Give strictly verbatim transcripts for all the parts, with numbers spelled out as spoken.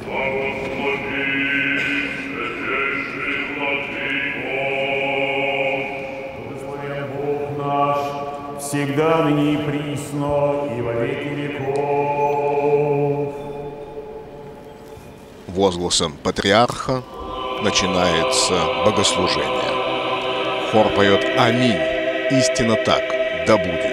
Всегда, ныне и присно, и во веки веков. Возгласом патриарха начинается богослужение. Хор поет «Аминь». Истинно так, да будет.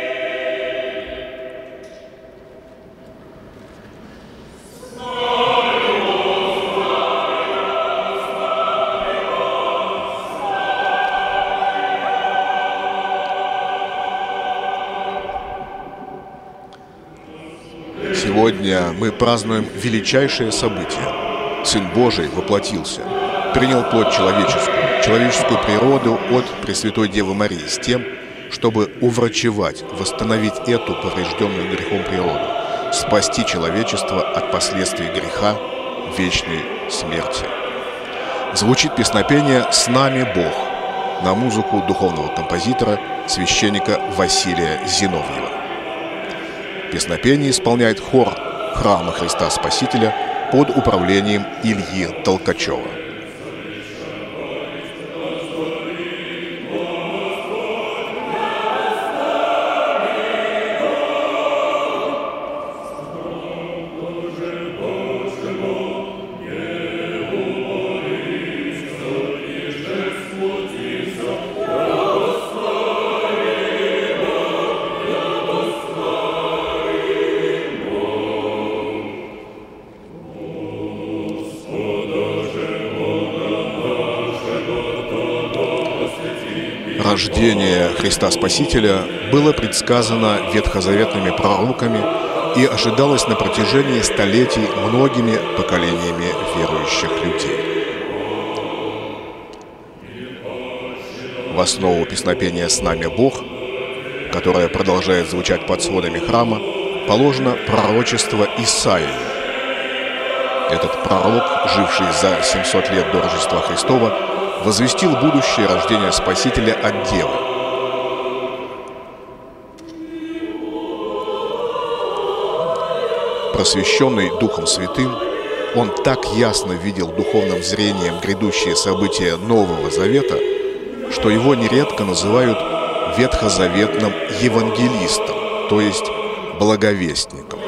Сегодня мы празднуем величайшее событие. Сын Божий воплотился, принял плоть человеческую, человеческую природу от Пресвятой Девы Марии с тем, чтобы уврачевать, восстановить эту поврежденную грехом природу, спасти человечество от последствий греха, вечной смерти. Звучит песнопение «С нами Бог» на музыку духовного композитора, священника Василия Зиновьева. Песнопение исполняет хор Храма Христа Спасителя под управлением Ильи Толкачева. Рождение Христа Спасителя было предсказано ветхозаветными пророками и ожидалось на протяжении столетий многими поколениями верующих людей. В основу песнопения «С нами Бог», которое продолжает звучать под сводами храма, положено пророчество Исаии. Этот пророк, живший за семьсот лет до Рождества Христова, возвестил будущее рождение Спасителя от Девы. Просвещенный Духом Святым, он так ясно видел духовным зрением грядущие события Нового Завета, что его нередко называют ветхозаветным евангелистом, то есть благовестником.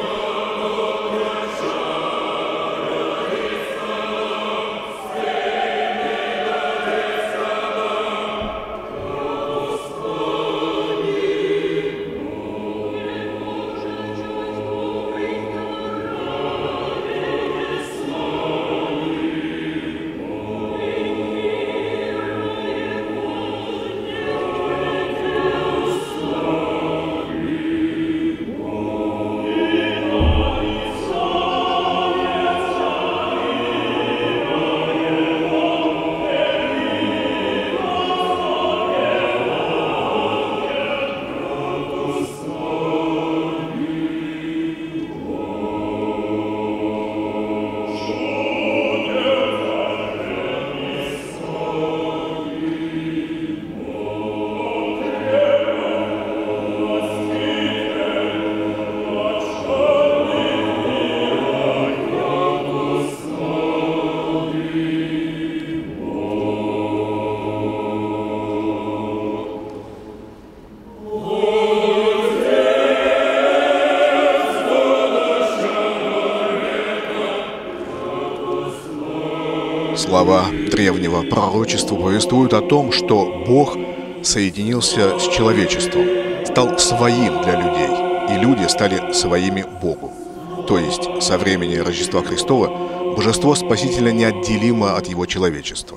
Слова древнего пророчества повествуют о том, что Бог соединился с человечеством, стал своим для людей, и люди стали своими Богу. То есть со времени Рождества Христова Божество Спасителя неотделимо от его человечества.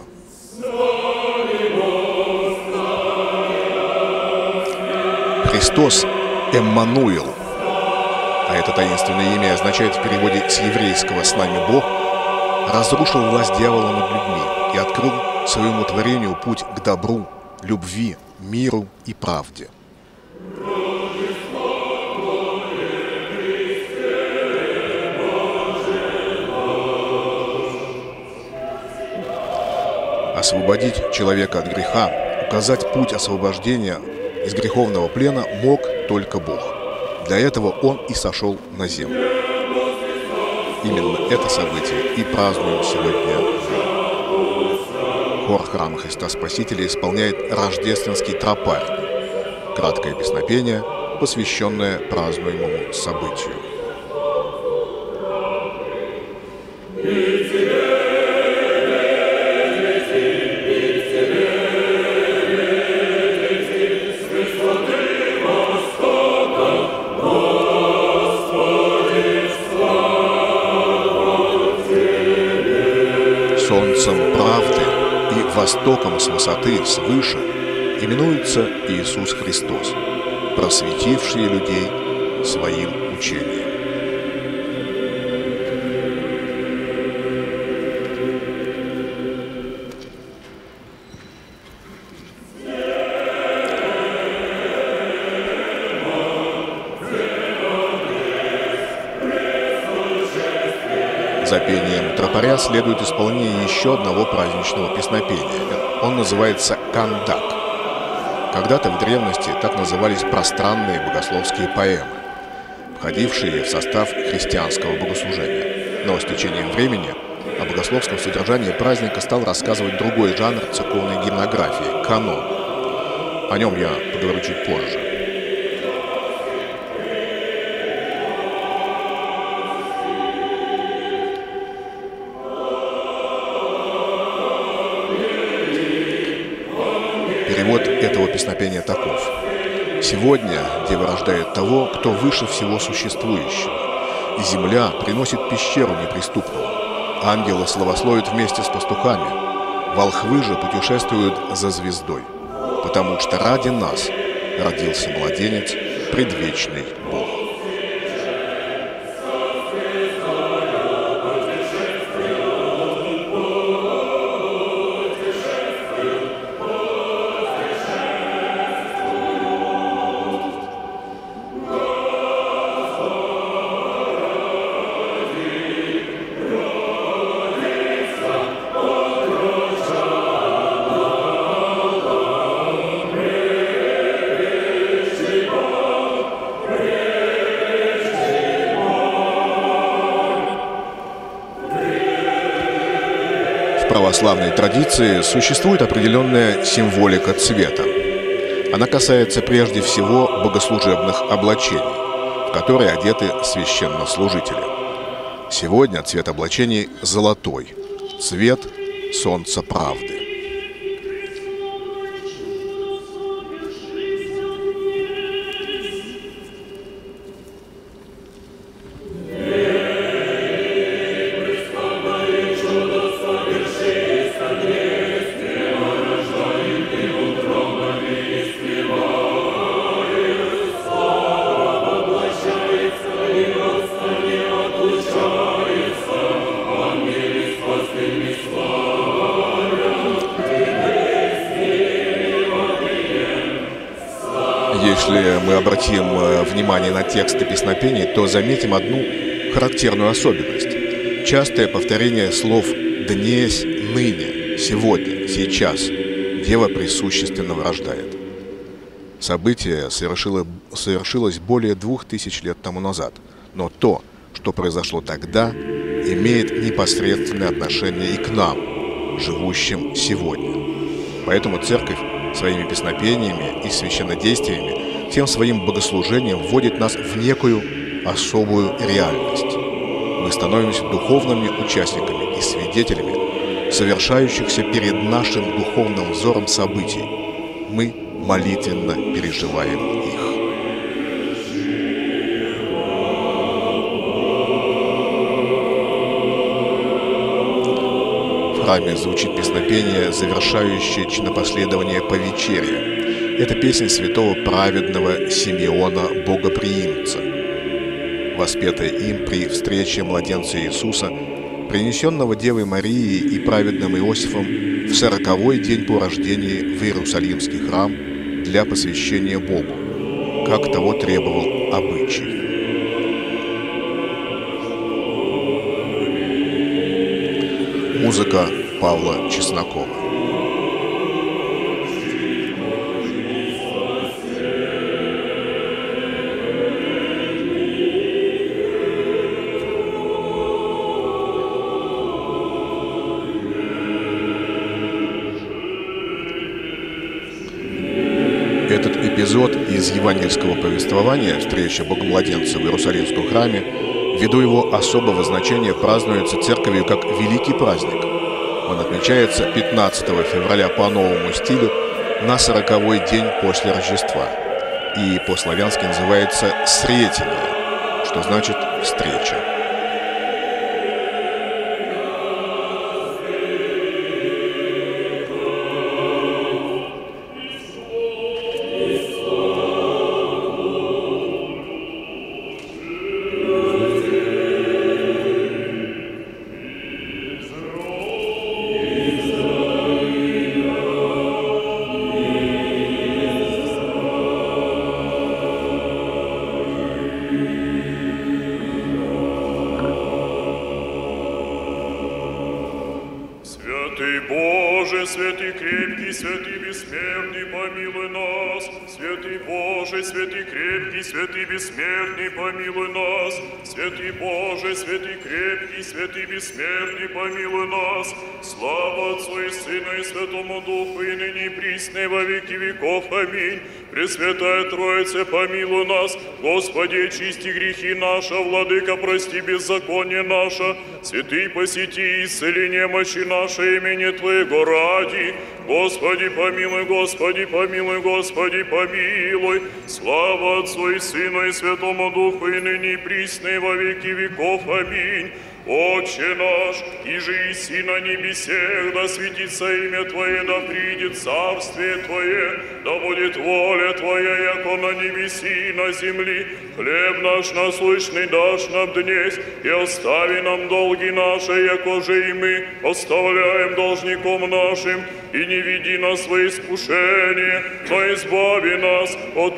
Христос Эммануил, а это таинственное имя означает в переводе с еврейского «с нами Бог», разрушил власть дьявола над людьми и открыл своему творению путь к добру, любви, миру и правде. Освободить человека от греха, указать путь освобождения из греховного плена мог только Бог. Для этого Он и сошел на землю. именно это событие и празднуем сегодня. Хор храма Христа Спасителя исполняет рождественский тропарь. Краткое песнопение, посвященное празднуемому событию. Солнцем правды и востоком с высоты свыше именуется Иисус Христос, просветивший людей своим учением. За пением тропаря следует исполнение еще одного праздничного песнопения. Он называется «Кандак». Когда-то в древности так назывались пространные богословские поэмы, входившие в состав христианского богослужения. Но с течением времени о богословском содержании праздника стал рассказывать другой жанр церковной гимнографии – канон. О нем я поговорю чуть позже. Перевод этого песнопения таков. «Сегодня Дева рождает того, кто выше всего существующего, и земля приносит пещеру неприступную. Ангелы славословят вместе с пастухами, волхвы же путешествуют за звездой, потому что ради нас родился младенец, предвечный Бог». В православной традиции существует определенная символика цвета. Она касается прежде всего богослужебных облачений, в которые одеты священнослужители. Сегодня цвет облачений золотой, цвет солнца правды. Если мы обратим внимание на тексты песнопений, то заметим одну характерную особенность. Частое повторение слов «днесь», «ныне», «сегодня», «сейчас». Дева присущественно рождает. Событие совершило, совершилось более двух тысяч лет тому назад, но то, что произошло тогда, имеет непосредственное отношение и к нам, живущим сегодня. Поэтому Церковь своими песнопениями и священнодействиями, тем своим богослужением вводит нас в некую особую реальность. Мы становимся духовными участниками и свидетелями совершающихся перед нашим духовным взором событий. Мы молитвенно переживаем их. В храме звучит песнопение, завершающее чинопоследование по вечере. Это песня святого праведного Симеона Богоприимца, воспетая им при встрече младенца Иисуса, принесенного Девой Марией и праведным Иосифом в сороковой день по рождении в Иерусалимский храм для посвящения Богу, как того требовал обычай. Музыка Павла Чеснокова. эпизод из евангельского повествования «Встреча Богомладенца в Иерусалимском храме» ввиду его особого значения празднуется церковью как великий праздник. Он отмечается пятнадцатого февраля по новому стилю на сороковой день после Рождества и по-славянски называется «Сретение», что значит «встреча». Святый Боже, святый крепкий, святый бессмертный, помилуй нас. Святый Боже, святый крепкий, святый бессмертный, помилуй нас. Святый Боже, святый крепкий, святый бессмертный, помилуй нас. Слава Отцу и Сыну и Святому Духу, и ныне и присно, и во веки веков. Аминь. Пресвятая Троица, помилуй нас. Господи, очисти грехи наши, Владыка, прости беззаконие наше. Святый, посети, исцели немощи наши имени Твоего ради. Господи, помилуй, Господи, помилуй, Господи, помилуй. Слава Отцу и Сыну и Святому Духу, и ныне и присно, и во веки веков. Аминь. Отче наш, иже иси на небесех, да светится имя Твое, да придет царствие Твое, да будет воля Твоя, яко на небеси и на земли. Хлеб наш насущный дашь нам днесь, и остави нам долги наши, яко же и мы оставляем должником нашим, и не веди нас во искушение, но избави нас от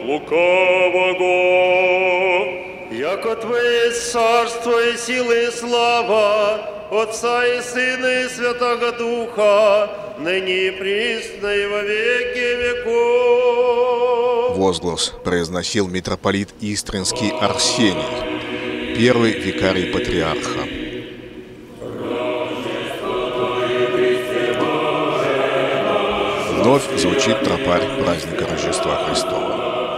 лукавого. Яко Твое есть царство и сила и слава, Отца и Сына и Святого Духа, ныне и присно и во веки веков. Возглас произносил митрополит Истринский Арсений, первый викарий патриарха. Вновь звучит тропарь праздника Рождества Христова.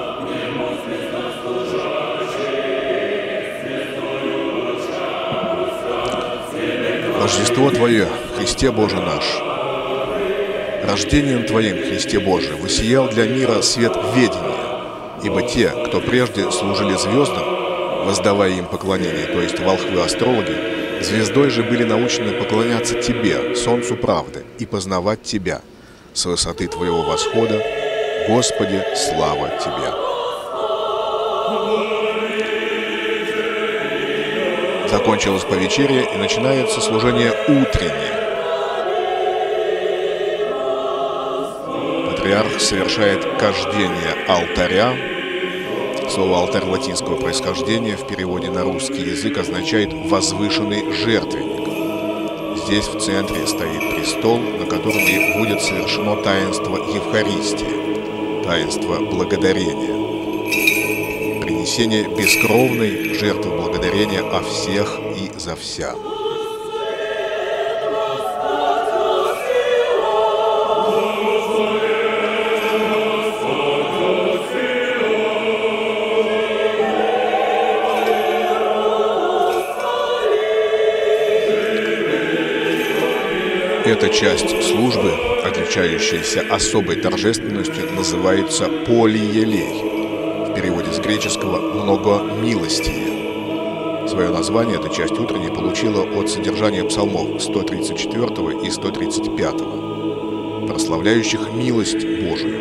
Рождество Твое, Христе Боже наш. Рождением Твоим, Христе Боже, воссиял для мира свет ведения, ибо те, кто прежде служили звездам, воздавая им поклонение, то есть волхвы-астрологи, звездой же были научены поклоняться Тебе, солнцу правды, и познавать Тебя. С высоты Твоего восхода, Господи, слава Тебе. Закончилось повечерие, и начинается служение утреннее. Патриарх совершает кождение алтаря. Слово «алтарь» латинского происхождения в переводе на русский язык означает «возвышенный жертвенник». Здесь в центре стоит престол, на котором и будет совершено таинство Евхаристии, таинство благодарения. Принесение бескровной жертвы благодарения о всех и за вся. Эта часть службы, отличающаяся особой торжественностью, называется полиелей. В переводе с греческого «многомилостие». Свое название эта часть утренней получила от содержания псалмов сто тридцать четвёртого и сто тридцать пятого, прославляющих милость Божию.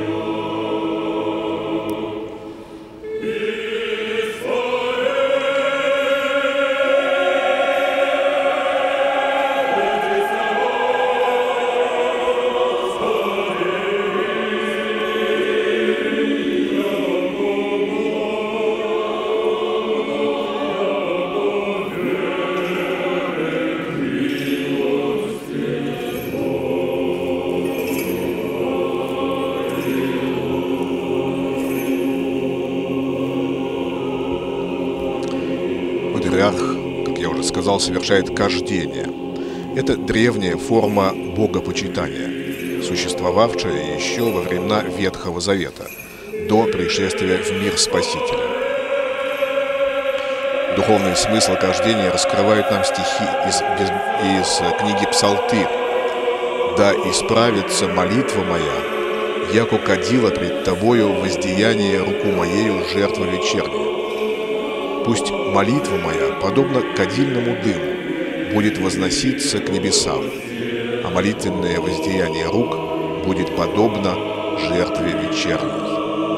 Патриарх, как я уже сказал, совершает кождение. Это древняя форма богопочитания, существовавшая еще во времена Ветхого Завета. до пришествия в мир Спасителя. Духовный смысл кождения раскрывают нам стихи из, из, из книги Псалтырь. «Да исправится молитва моя, яко кадила пред тобою воздеяние руку моею жертва вечерняя. Пусть молитва моя, подобно кадильному дыму, будет возноситься к небесам, а молитвенное возdeяние рук будет подобно жертве вечерней».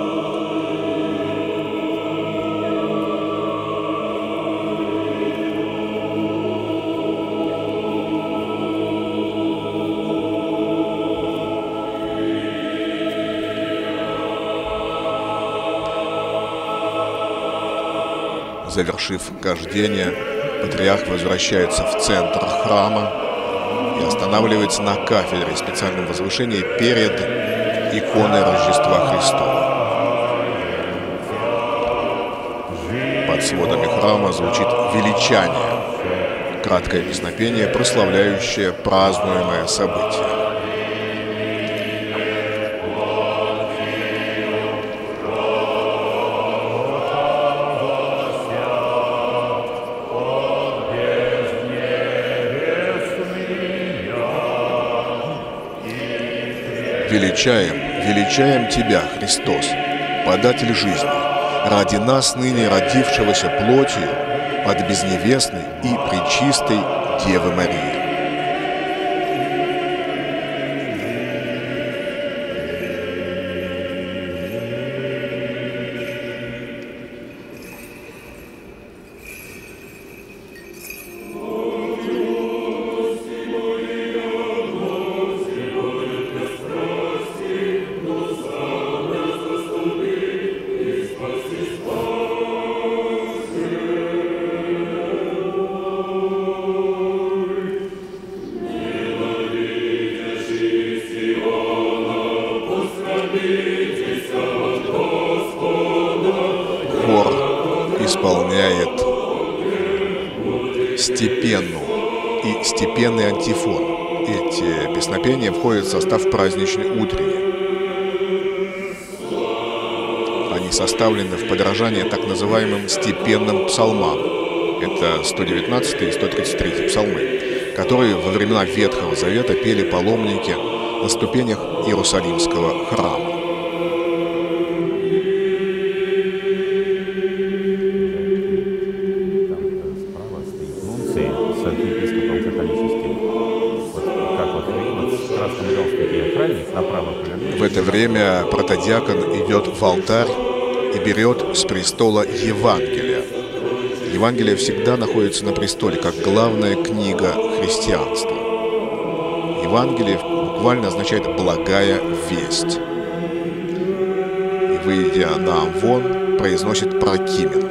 Завершив кождение, патриарх возвращается в центр храма и останавливается на кафедре специальном возвышении перед иконой Рождества Христова. Под сводами храма звучит величание, краткое песнопение, прославляющее празднуемое событие. Величаем, величаем Тебя, Христос, податель жизни, ради нас ныне родившегося плотью от безневестной и пречистой Девы Марии. Исполняет степенную и степенный антифон. Эти песнопения входят в состав праздничный утренний. Они составлены в подражание так называемым степенным псалмам. Это сто девятнадцатый и сто тридцать третий псалмы, которые во времена Ветхого Завета пели паломники на ступенях Иерусалимского храма. В это время протодиакон идет в алтарь и берет с престола Евангелие. Евангелие всегда находится на престоле, как главная книга христианства. Евангелие буквально означает «благая весть». И, выйдя на амвон, произносит прокимен.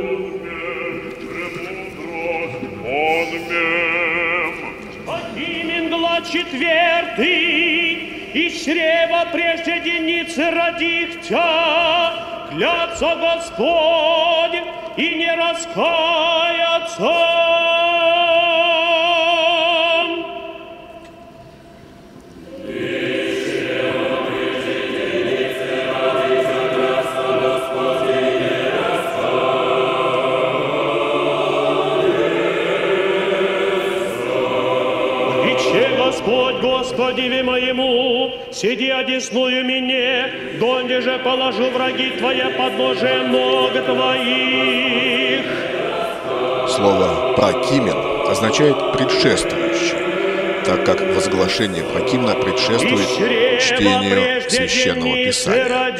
Четвертый, из чрева прежде деницы родихтя, клятся Господь и не раскаяться. Господь, Господеве моему, сиди одесную мне, донде же положу враги Твои подножие ног Твоих. Слово «прокимен» означает «предшествующий», так как возглашение прокимна предшествует чтению Священного Писания.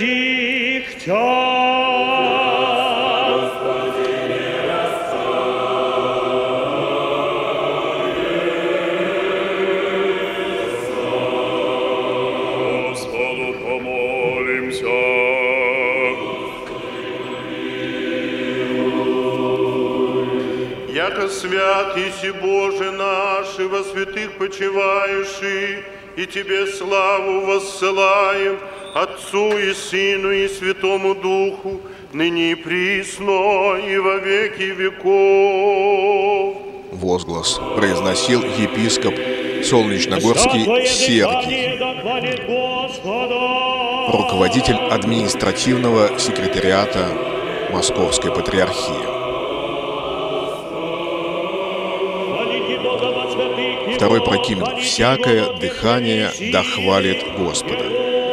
Яко свят еси Боже наш, и во святых почиваешь, и Тебе славу воссылаем, Отцу и Сыну и Святому Духу, ныне и присно, и во веки веков. Возглас произносил епископ Солнечногорский Сергий, руководитель административного секретариата Московской Патриархии. Второй прокимит: «Всякое дыхание да хвалит Господа».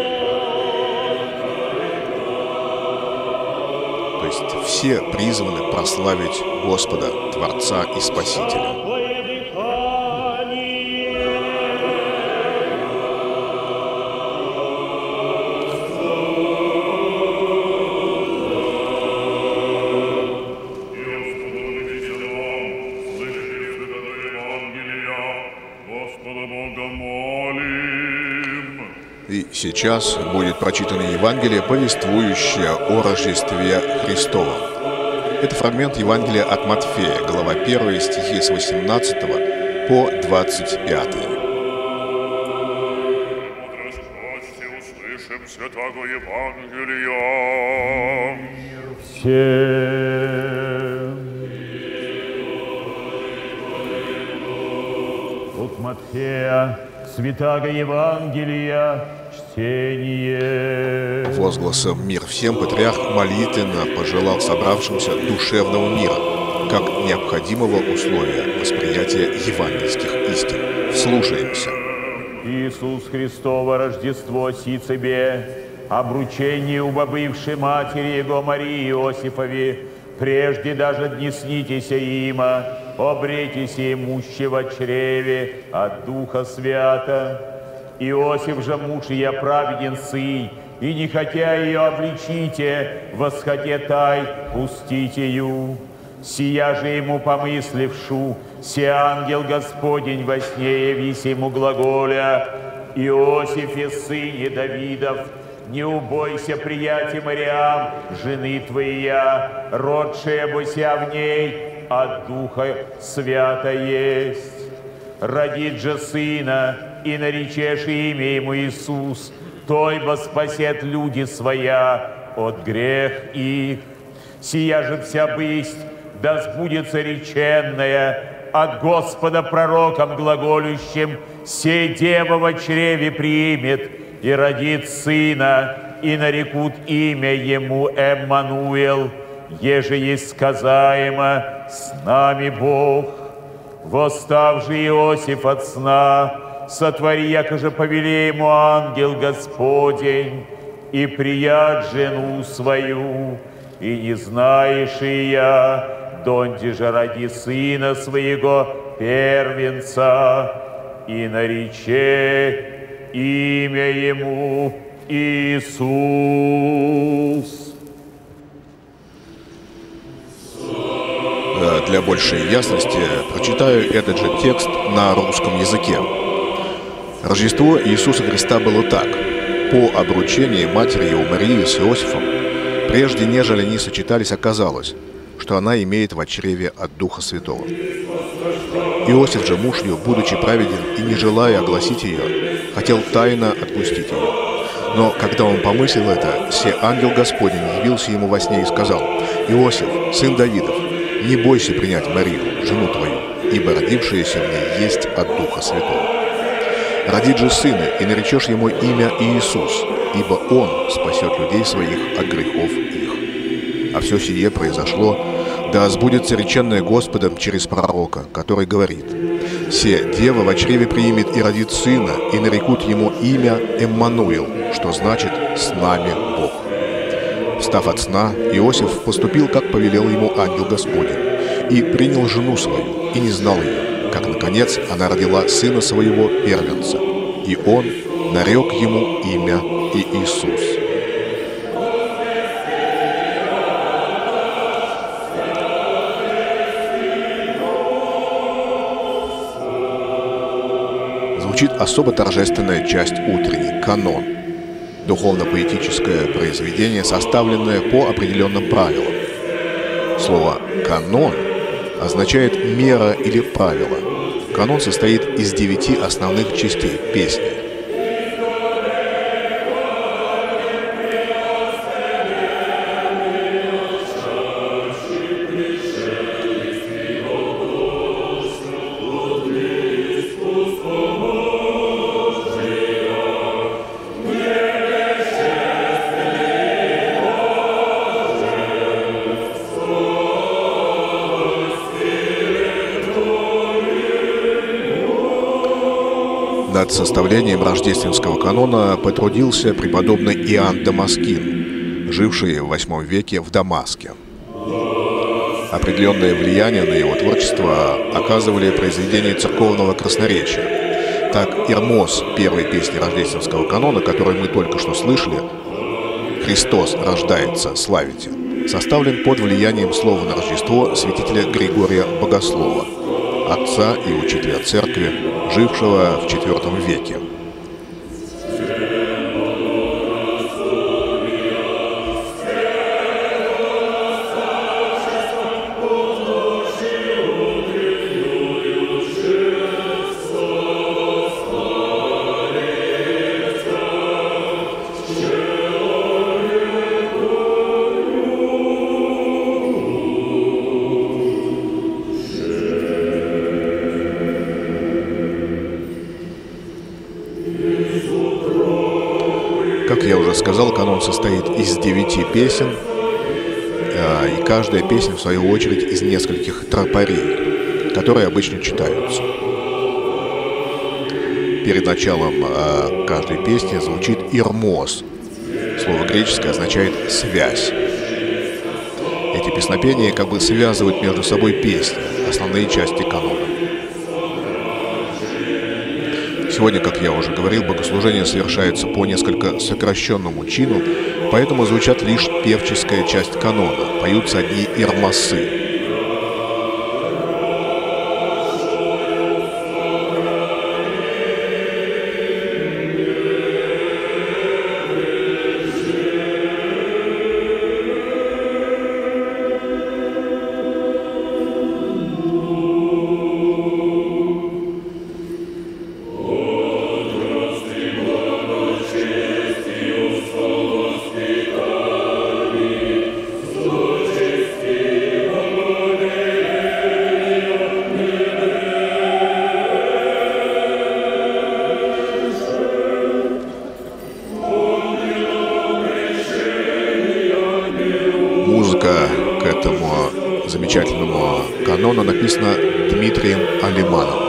То есть все призваны прославить Господа, Творца и Спасителя. И сейчас будет прочитано Евангелие, повествующее о Рождестве Христовом. Это фрагмент Евангелия от Матфея, глава первая, стихи с восемнадцатого по двадцать пятый. Услышим святаго Евангелия. От Матфея, святаго Евангелия, чтение. Возгласом «Мир всем» патриарх молитвенно пожелал собравшимся душевного мира, как необходимого условия восприятия евангельских истин. Вслушаемся. Иисус Христово Рождество си тебе, обручение убобывшей матери Его Марии Иосифови, прежде даже не снитеся има, обретися имущего чреве от Духа Свята. Иосиф же муж ее праведен сын, и не хотя ее обличите, восходе тай, пустите ее. Сия же ему помыслившу, се ангел Господень во сне явись ему глаголя: Иосифе, сыне Давидов, не убойся, приятель Мариам, жены твоя, родшая бося в ней, от Духа Свята есть. Родит же сына, и наречешь имя ему Иисус, той бо спасет люди своя от грех их. Сия же вся бысть, да сбудется реченная от Господа пророком глаголющим: сей дева во чреве примет и родит сына, и нарекут имя ему Эммануил, еже есть сказаемо: с нами Бог. Восстав же Иосиф от сна, сотвори, якоже повели ему ангел Господень, и прият жену свою, и не знаешь и я, донде же ради сына своего первенца, и нарече имя ему Иисус. Для большей ясности прочитаю этот же текст на русском языке. Рождество Иисуса Христа было так. По обручении матери его Марии с Иосифом, прежде нежели они сочетались, оказалось, что она имеет в чреве от Духа Святого. Иосиф же, муж ее, будучи праведен и не желая огласить ее, хотел тайно отпустить ее. Но когда он помыслил это, се ангел Господень явился ему во сне и сказал: Иосиф, сын Давидов, не бойся принять Марию, жену твою, ибо родившаяся в ней есть от Духа Святого. Родит же сына, и наречешь ему имя Иисус, ибо он спасет людей своих от грехов их. А все сие произошло, да сбудется реченное Господом через пророка, который говорит: «Се дева во чреве примет и родит сына, и нарекут ему имя Эммануил», что значит «с нами Бог». Встав от сна, Иосиф поступил, как повелел ему ангел Господень, и принял жену свою, и не знал ее, как, наконец, она родила сына своего первенца, и он нарек ему имя Иисус. Звучит особо торжественная часть утренней, канон. Духовно-поэтическое произведение, составленное по определенным правилам. Слово «канон» означает «мера» или «правило». Канон состоит из девяти основных частей песни. Над составлением рождественского канона потрудился преподобный Иоанн Дамаскин, живший в восьмом веке в Дамаске. Определенное влияние на его творчество оказывали произведения церковного красноречия. Так, Ирмос первой песни рождественского канона, которую мы только что слышали, «Христос рождается, славите», составлен под влиянием слова на Рождество святителя Григория Богослова, отца и учителя церкви, жившего в четвёртом веке. Как я уже сказал, канон состоит из девяти песен, и каждая песня, в свою очередь, из нескольких тропарей, которые обычно читаются. Перед началом каждой песни звучит «ирмос». Слово греческое означает «связь». Эти песнопения как бы связывают между собой песни, основные части канона. Сегодня, как я уже говорил, богослужение совершается по несколько сокращенному чину, поэтому звучат лишь певческая часть канона, поются одни ирмосы. Музыка к этому замечательному канону написана Дмитрием Алимановым.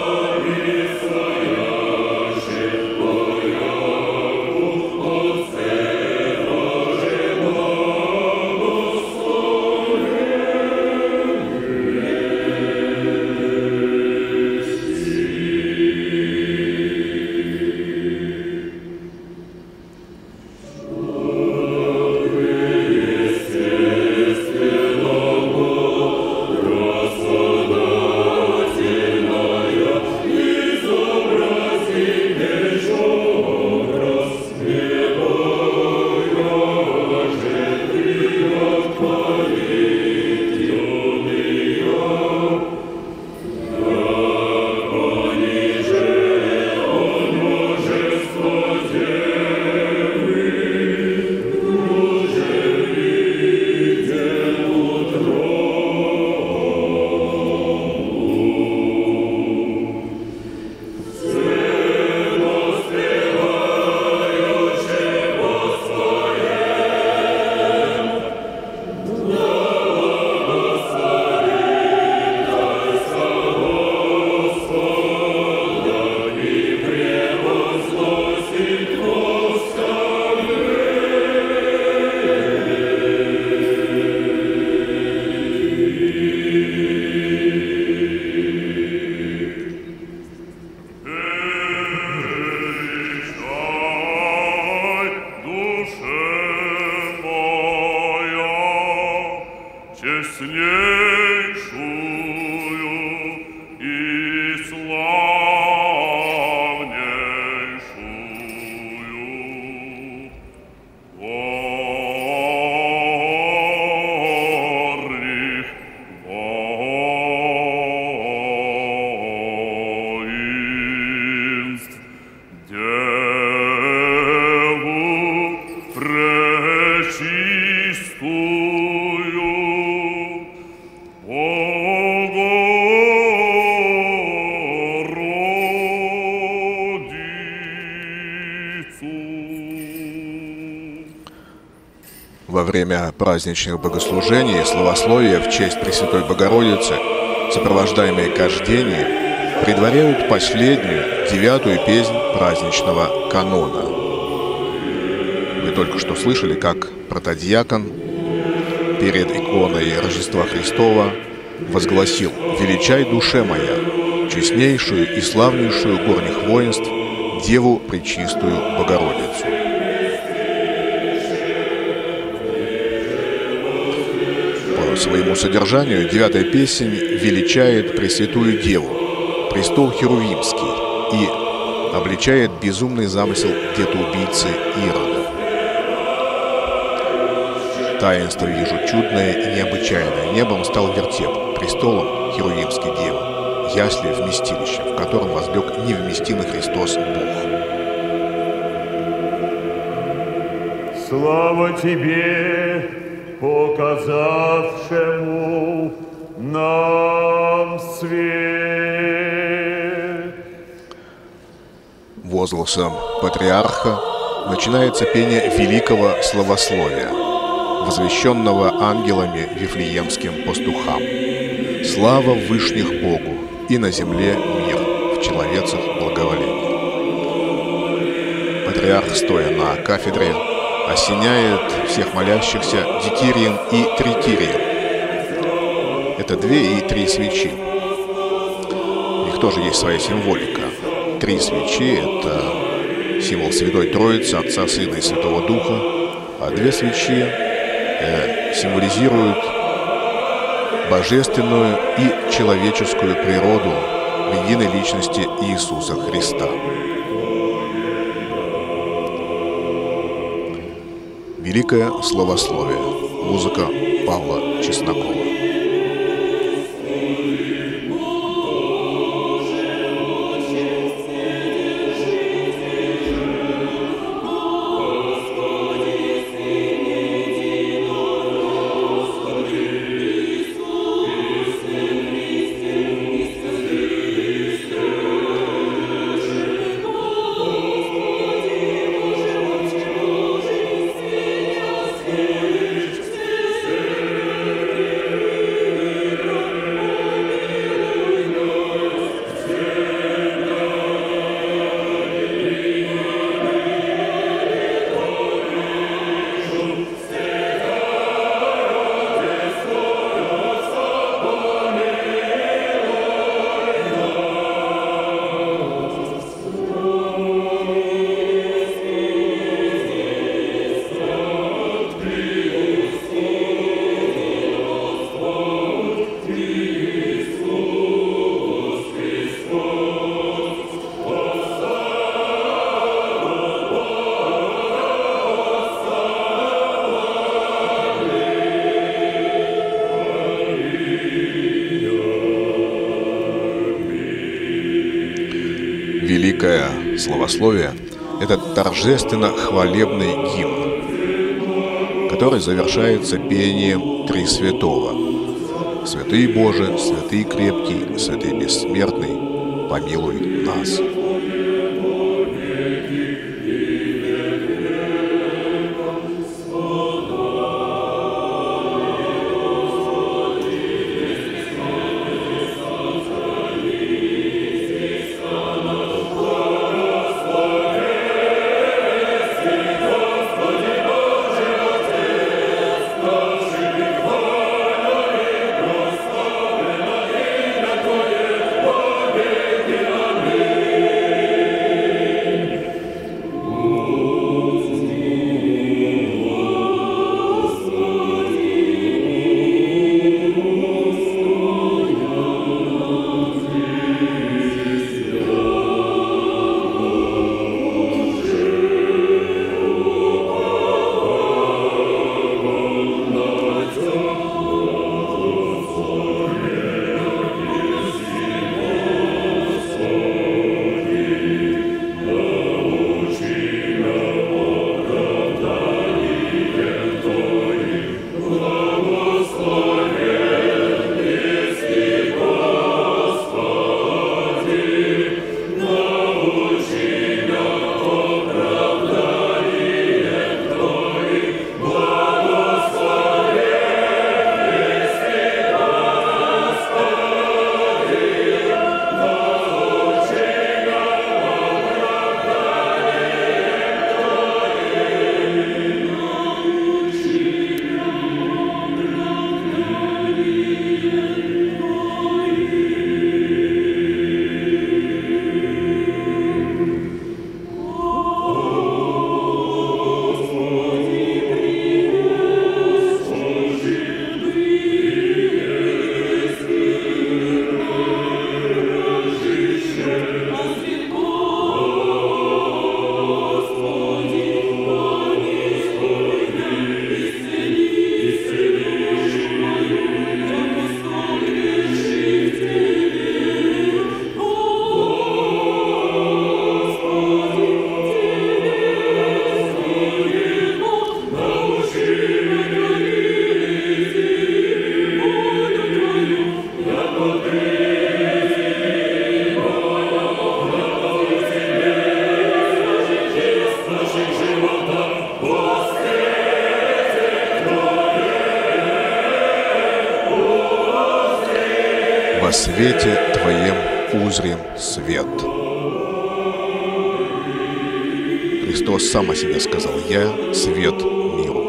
Во время праздничных богослужений и словословия в честь Пресвятой Богородицы, сопровождаемые кождением, предваряют последнюю, девятую песнь праздничного канона. Вы только что слышали, как протодиакон перед иконой Рождества Христова возгласил: «Величай, душе моя, честнейшую и славнейшую горних воинств, Деву Пречистую Богородицу». По своему содержанию девятая песнь величает Пресвятую Деву, престол Херувимский, и обличает безумный замысел детоубийцы Ирода. Таинство вижу чудное и необычайное. Небом стал вертеп, престолом Херувимской Девы, ясли вместилище, в котором возлег невместимый Христос Бог. Слава Тебе, показавшему нам свет. Возгласом патриарха начинается пение великого славословия, возвещенного ангелами вифлеемским пастухам. Слава вышних Богу, и на земле мир, в человецах благоволение. Патриарх, стоя на кафедре, осеняет всех молящихся дикирием и тритирием. Это две и три свечи. У них тоже есть своя символика. Три свечи – это символ Святой Троицы, Отца, Сына и Святого Духа, а две свечи э, символизируют божественную и человеческую природу в единой личности Иисуса Христа. Великое славословие. Музыка Павла Чеснокова. Великое славословие – это торжественно-хвалебный гимн, который завершается пением Три Святого: «Святый Боже, святый крепкий, святый бессмертный, помилуй нас». во свете Твоем узрим свет. Христос сам о себе сказал: «Я свет миру».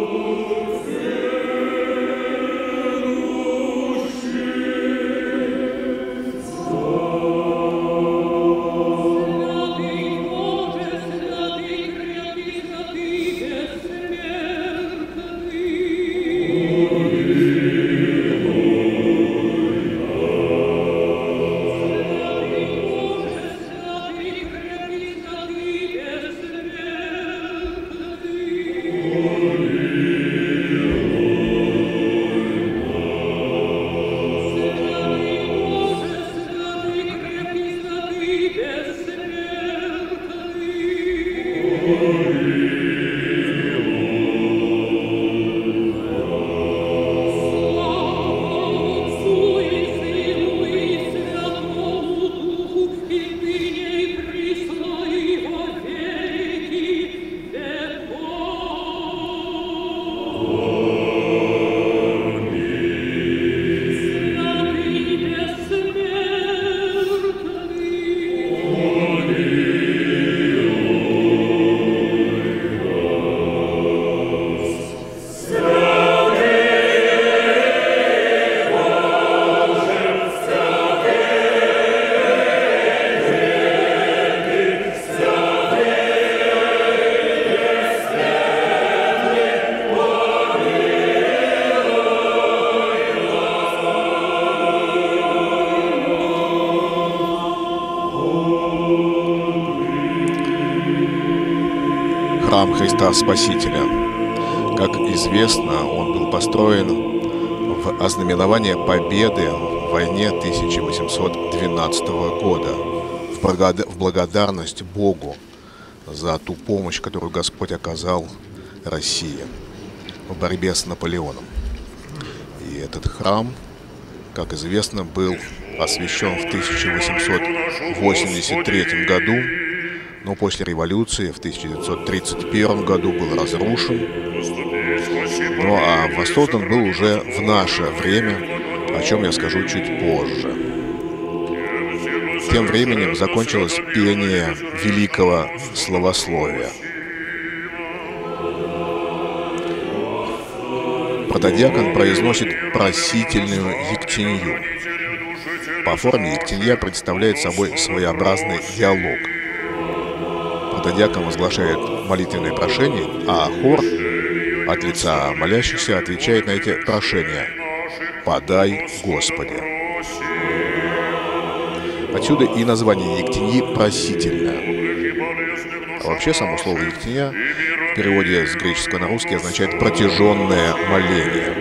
Храм Христа Спасителя. Как известно, он был построен в ознаменование победы в войне тысяча восемьсот двенадцатого года, в благодарность Богу за ту помощь, которую Господь оказал России в борьбе с Наполеоном. И этот храм, как известно, был освящен в тысяча восемьсот восемьдесят третьем году, но после революции в тысяча девятьсот тридцать первом году был разрушен, ну а воссоздан был уже в наше время, о чем я скажу чуть позже. Тем временем закончилось пение великого славословия. Протодиакон произносит просительную ектенью. По форме ектенья представляет собой своеобразный диалог. Протодиакон возглашает молитвенное прошение, а хор от лица молящихся отвечает на эти прошения: «Подай, Господи». Отсюда и название ектеньи «просительное». А вообще само слово «ектенья» в переводе с греческого на русский означает «протяженное моление».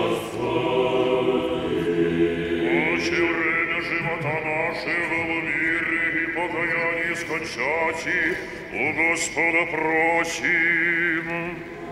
У Господа просим.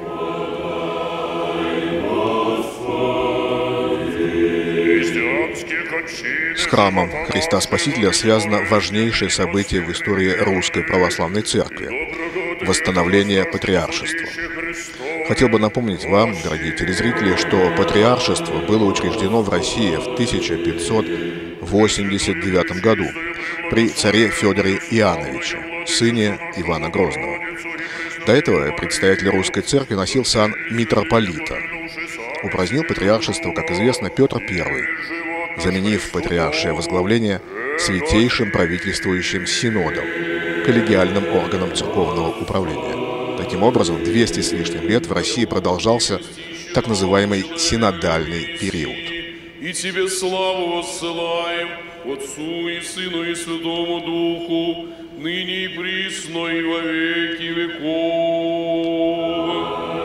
С храмом Христа Спасителя связано важнейшее событие в истории Русской Православной Церкви – восстановление патриаршества. Хотел бы напомнить вам, дорогие телезрители, что патриаршество было учреждено в России в тысяча пятьсот восемьдесят девятом году при царе Федоре Иоанновиче, сыне Ивана Грозного. До этого предстоятель Русской Церкви носил сан митрополита. Упразднил патриаршество, как известно, Петр Первый, заменив патриаршее возглавление святейшим правительствующим синодом, коллегиальным органом церковного управления. Таким образом, двести с лишним лет в России продолжался так называемый синодальный период. И Тебе славу воссылаем, Отцу и Сыну и Святому Духу, ныне и присно и во веки веков.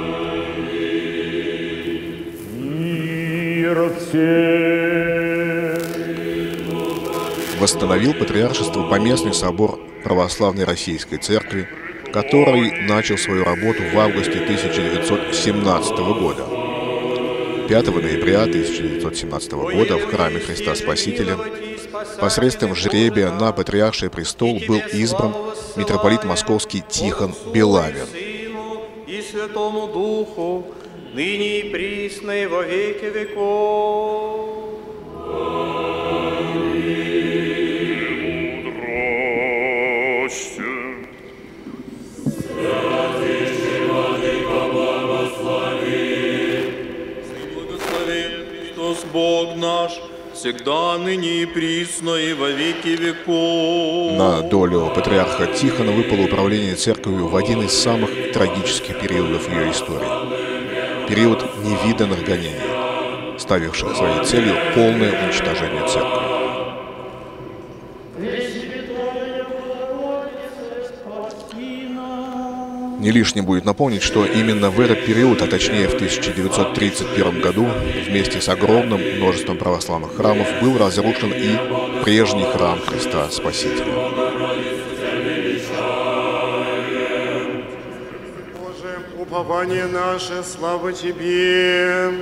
Мир всем. Восстановил патриаршество Поместный собор Православной Российской Церкви, который начал свою работу в августе тысяча девятьсот семнадцатого года. пятого ноября тысяча девятьсот семнадцатого года в храме Христа Спасителя посредством жребия на патриарший престол был избран митрополит Московский Тихон Белавин. И Святому Духу, ныне и присно и во веки веков. всегда, ныне и присно, и во веки веков. На долю патриарха Тихона выпало управление церковью в один из самых трагических периодов ее истории. Период невиданных гонений, ставивших своей целью полное уничтожение церкви. Не лишним будет напомнить, что именно в этот период, а точнее в тысяча девятьсот тридцать первом году, вместе с огромным множеством православных храмов был разрушен и прежний храм Христа Спасителя. Боже, упование наше, слава Тебе!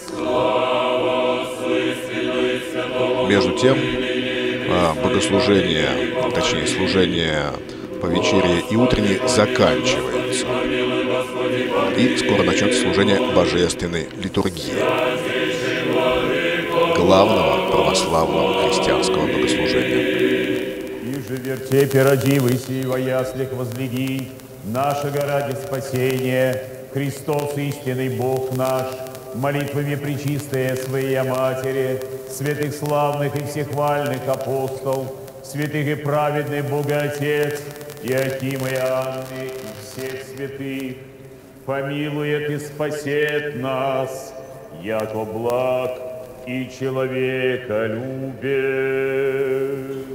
Между тем, богослужение, точнее служение по вечере и утренней заканчивается. И скоро начнется служение божественной литургии, главного православного христианского богослужения. И же вертепе родивайся и во яслях возлеги, нашего ради спасения, Христос истинный Бог наш, молитвами пречистая Своей Матери, святых славных и всехвальных апостол, святых и праведный Бога Отец, и Акима и Анны, и всех святых, помилует и спасет нас, яко благ и человека любит.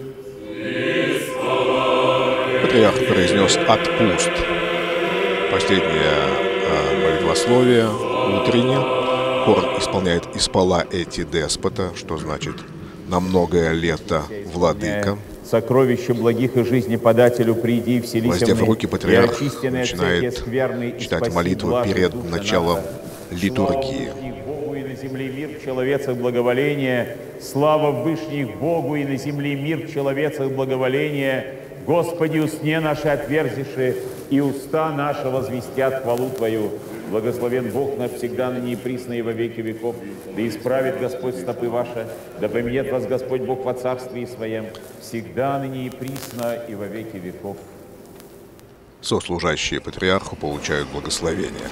Патриарх произнес «отпуст». Последнее э, молитвословие утреннее. Хор исполняет «Испола эти деспота», что значит «на многое лето владыка». Сокровище благих и жизни подателю приди, вселися Воздев руки, патриарх начинает скверный, читать молитву перед началом литургии. Богу и на земле мир в человецах благоволение, слава Вышних Богу и на земле мир в человецах благоволение, Господи, усне наши отверзиши, и уста наши возвестят хвалу Твою. Благословен Бог навсегда, ныне и присно, и во веки веков. Да исправит Господь стопы ваши, да поменет вас Господь Бог во царстве Своем, всегда, ныне и присно, и во веки веков. Сослужащие патриарху получают благословение.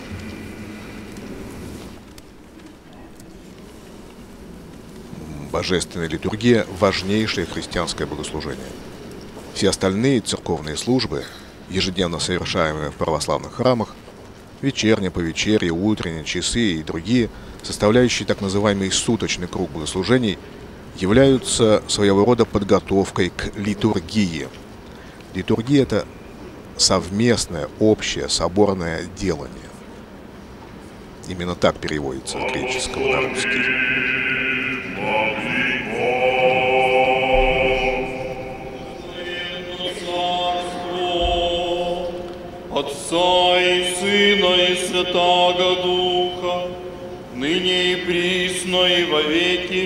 Божественная литургия – важнейшее христианское богослужение. Все остальные церковные службы, ежедневно совершаемые в православных храмах, вечерняя, повечерье, утренние, часы и другие, составляющие так называемый суточный круг богослужений, являются своего рода подготовкой к литургии. Литургия – это совместное, общее, соборное делание. Именно так переводится с греческого на русский. Отца и Сына и Святаго Духа, ныне и присно, и во веки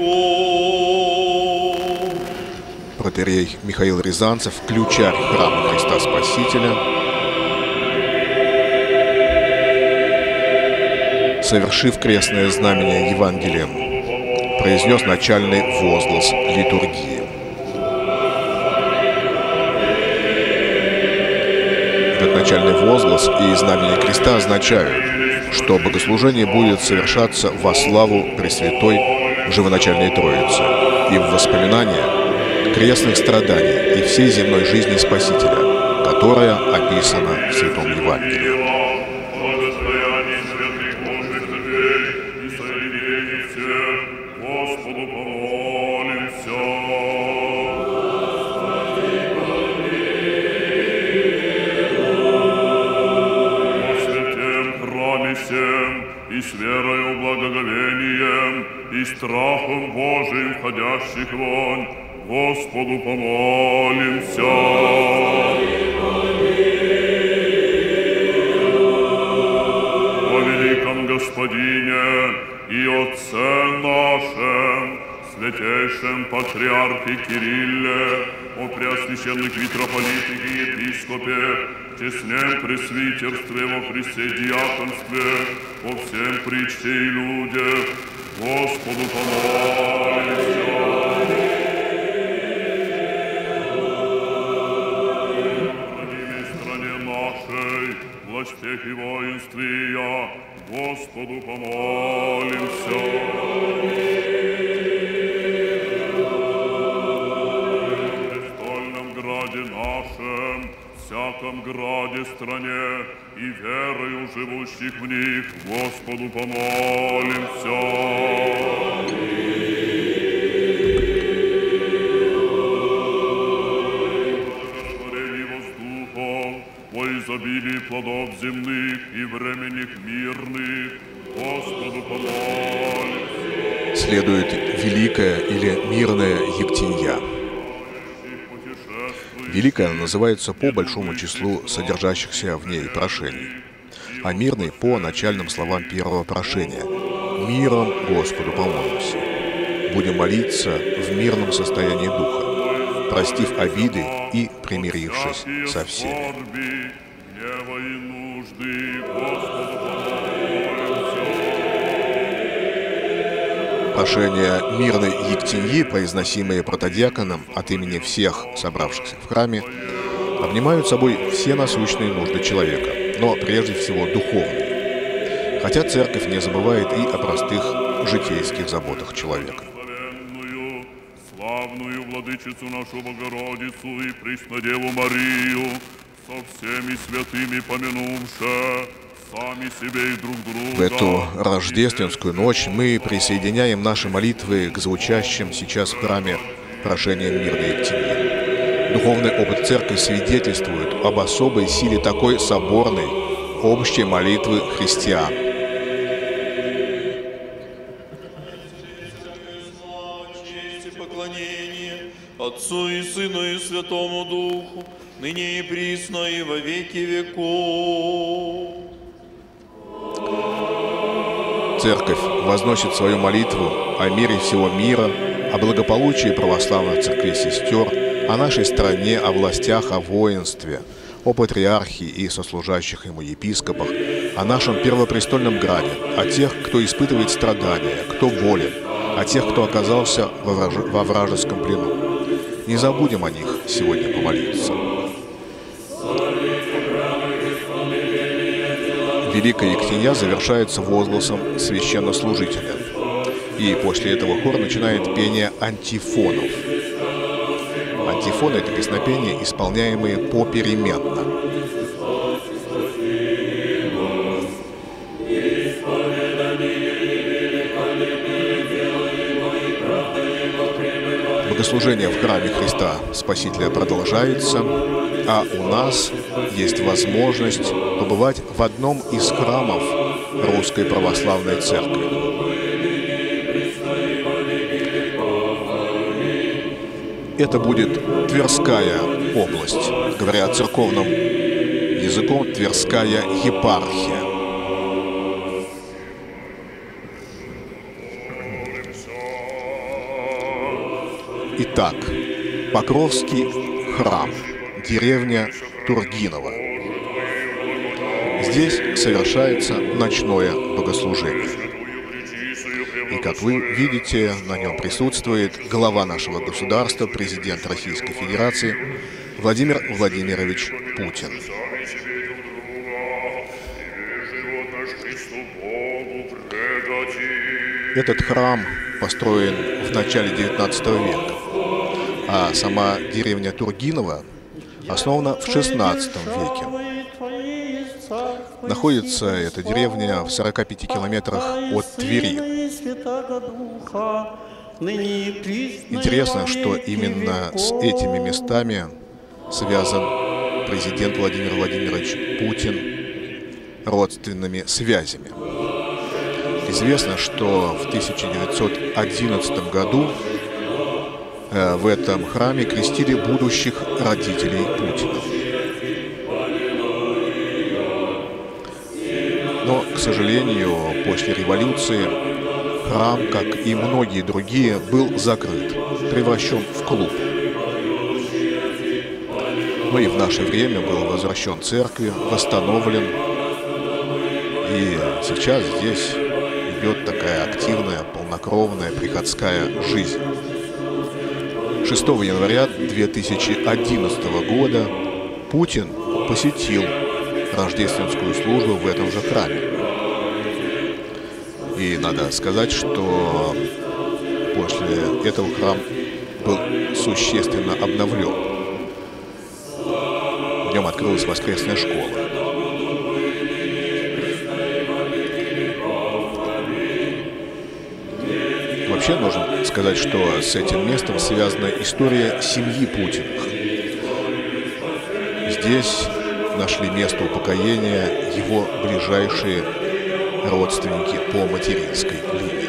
веков. Протоиерей Михаил Рязанцев, ключарь храма Христа Спасителя, совершив крестное знамение Евангелием, произнес начальный возглас литургии. Этот начальный возглас и знамение креста означают, что богослужение будет совершаться во славу Пресвятой Живоначальной Троицы и в воспоминание крестных страданий и всей земной жизни Спасителя, которая описана в Святом Евангелии. И с верою, благоговением, и страхом Божиим входящих вон, Господу помолимся. О великом Господине и Отце нашем, святейшем Патриархе Кирилле, о преосвященных митрополитах и епископе, честнем пресвитерстве во Христе диаконстве, о всем причте и людях, Господу помолимся. Храни стране нашей, властях и воинствия, Господу помолимся. всяком граде, стране и верою живущих в них, Господу помолимся. Во изобилии плодов земных и временных мирных, Господу помолимся. Следует великая или мирная Ектинья. Великая называется по большому числу содержащихся в ней прошений, а мирный по начальным словам первого прошения. Миром Господу помолимся. Будем молиться в мирном состоянии духа, простив обиды и примирившись со всеми. Прошения мирной Ектиньи, произносимые протодиаконом от имени всех собравшихся в храме, обнимают собой все насущные нужды человека, но прежде всего духовные, хотя церковь не забывает и о простых житейских заботах человека. Славную владычицу нашу Богородицу и Преснодеву Марию, со всеми святыми помянувши, сами себе и друг друга. В эту рождественскую ночь мы присоединяем наши молитвы к звучащим сейчас в храме прошениям мирной Ектиньи. Духовный опыт церкви свидетельствует об особой силе такой соборной, общей молитвы христиан. Отцу и Сыну и Святому Духу, ныне и присно и во веки веков. Церковь возносит свою молитву о мире всего мира, о благополучии православных церквей сестер, о нашей стране, о властях, о воинстве, о патриархии и сослужащих ему епископах, о нашем первопрестольном граде, о тех, кто испытывает страдания, кто болен, о тех, кто оказался во, враж... во вражеском плену. Не забудем о них сегодня помолиться. Великая Ектинья завершается возгласом священнослужителя. И после этого хор начинает пение антифонов. Антифоны — это песнопения, исполняемые попеременно. Богослужение в храме Христа Спасителя продолжается, а у нас есть возможность побывать в одном из храмов Русской Православной Церкви. Это будет Тверская область, говоря церковным языком, Тверская епархия. Итак, Покровский храм, деревня Тургиново. Здесь совершается ночное богослужение. И, как вы видите, на нем присутствует глава нашего государства, президент Российской Федерации Владимир Владимирович Путин. Этот храм построен в начале девятнадцатого века, а сама деревня Тургиново основана в шестнадцатом веке. Находится эта деревня в сорока пяти километрах от Твери. Интересно, что именно с этими местами связан президент Владимир Владимирович Путин родственными связями. Известно, что в тысяча девятьсот одиннадцатом году э, в этом храме крестили будущих родителей Путина. Но, к сожалению, после революции храм, как и многие другие, был закрыт, превращен в клуб. Но и в наше время был возвращен церкви, восстановлен. И сейчас здесь идет такая активная, полнокровная приходская жизнь. шестого января две тысячи одиннадцатого года Путин посетил рождественскую службу в этом же храме. И надо сказать, что после этого храм был существенно обновлен. В нем открылась воскресная школа. Вообще нужно сказать, что с этим местом связана история семьи Путиных. Здесь нашли место упокоения его ближайшие родственники по материнской линии.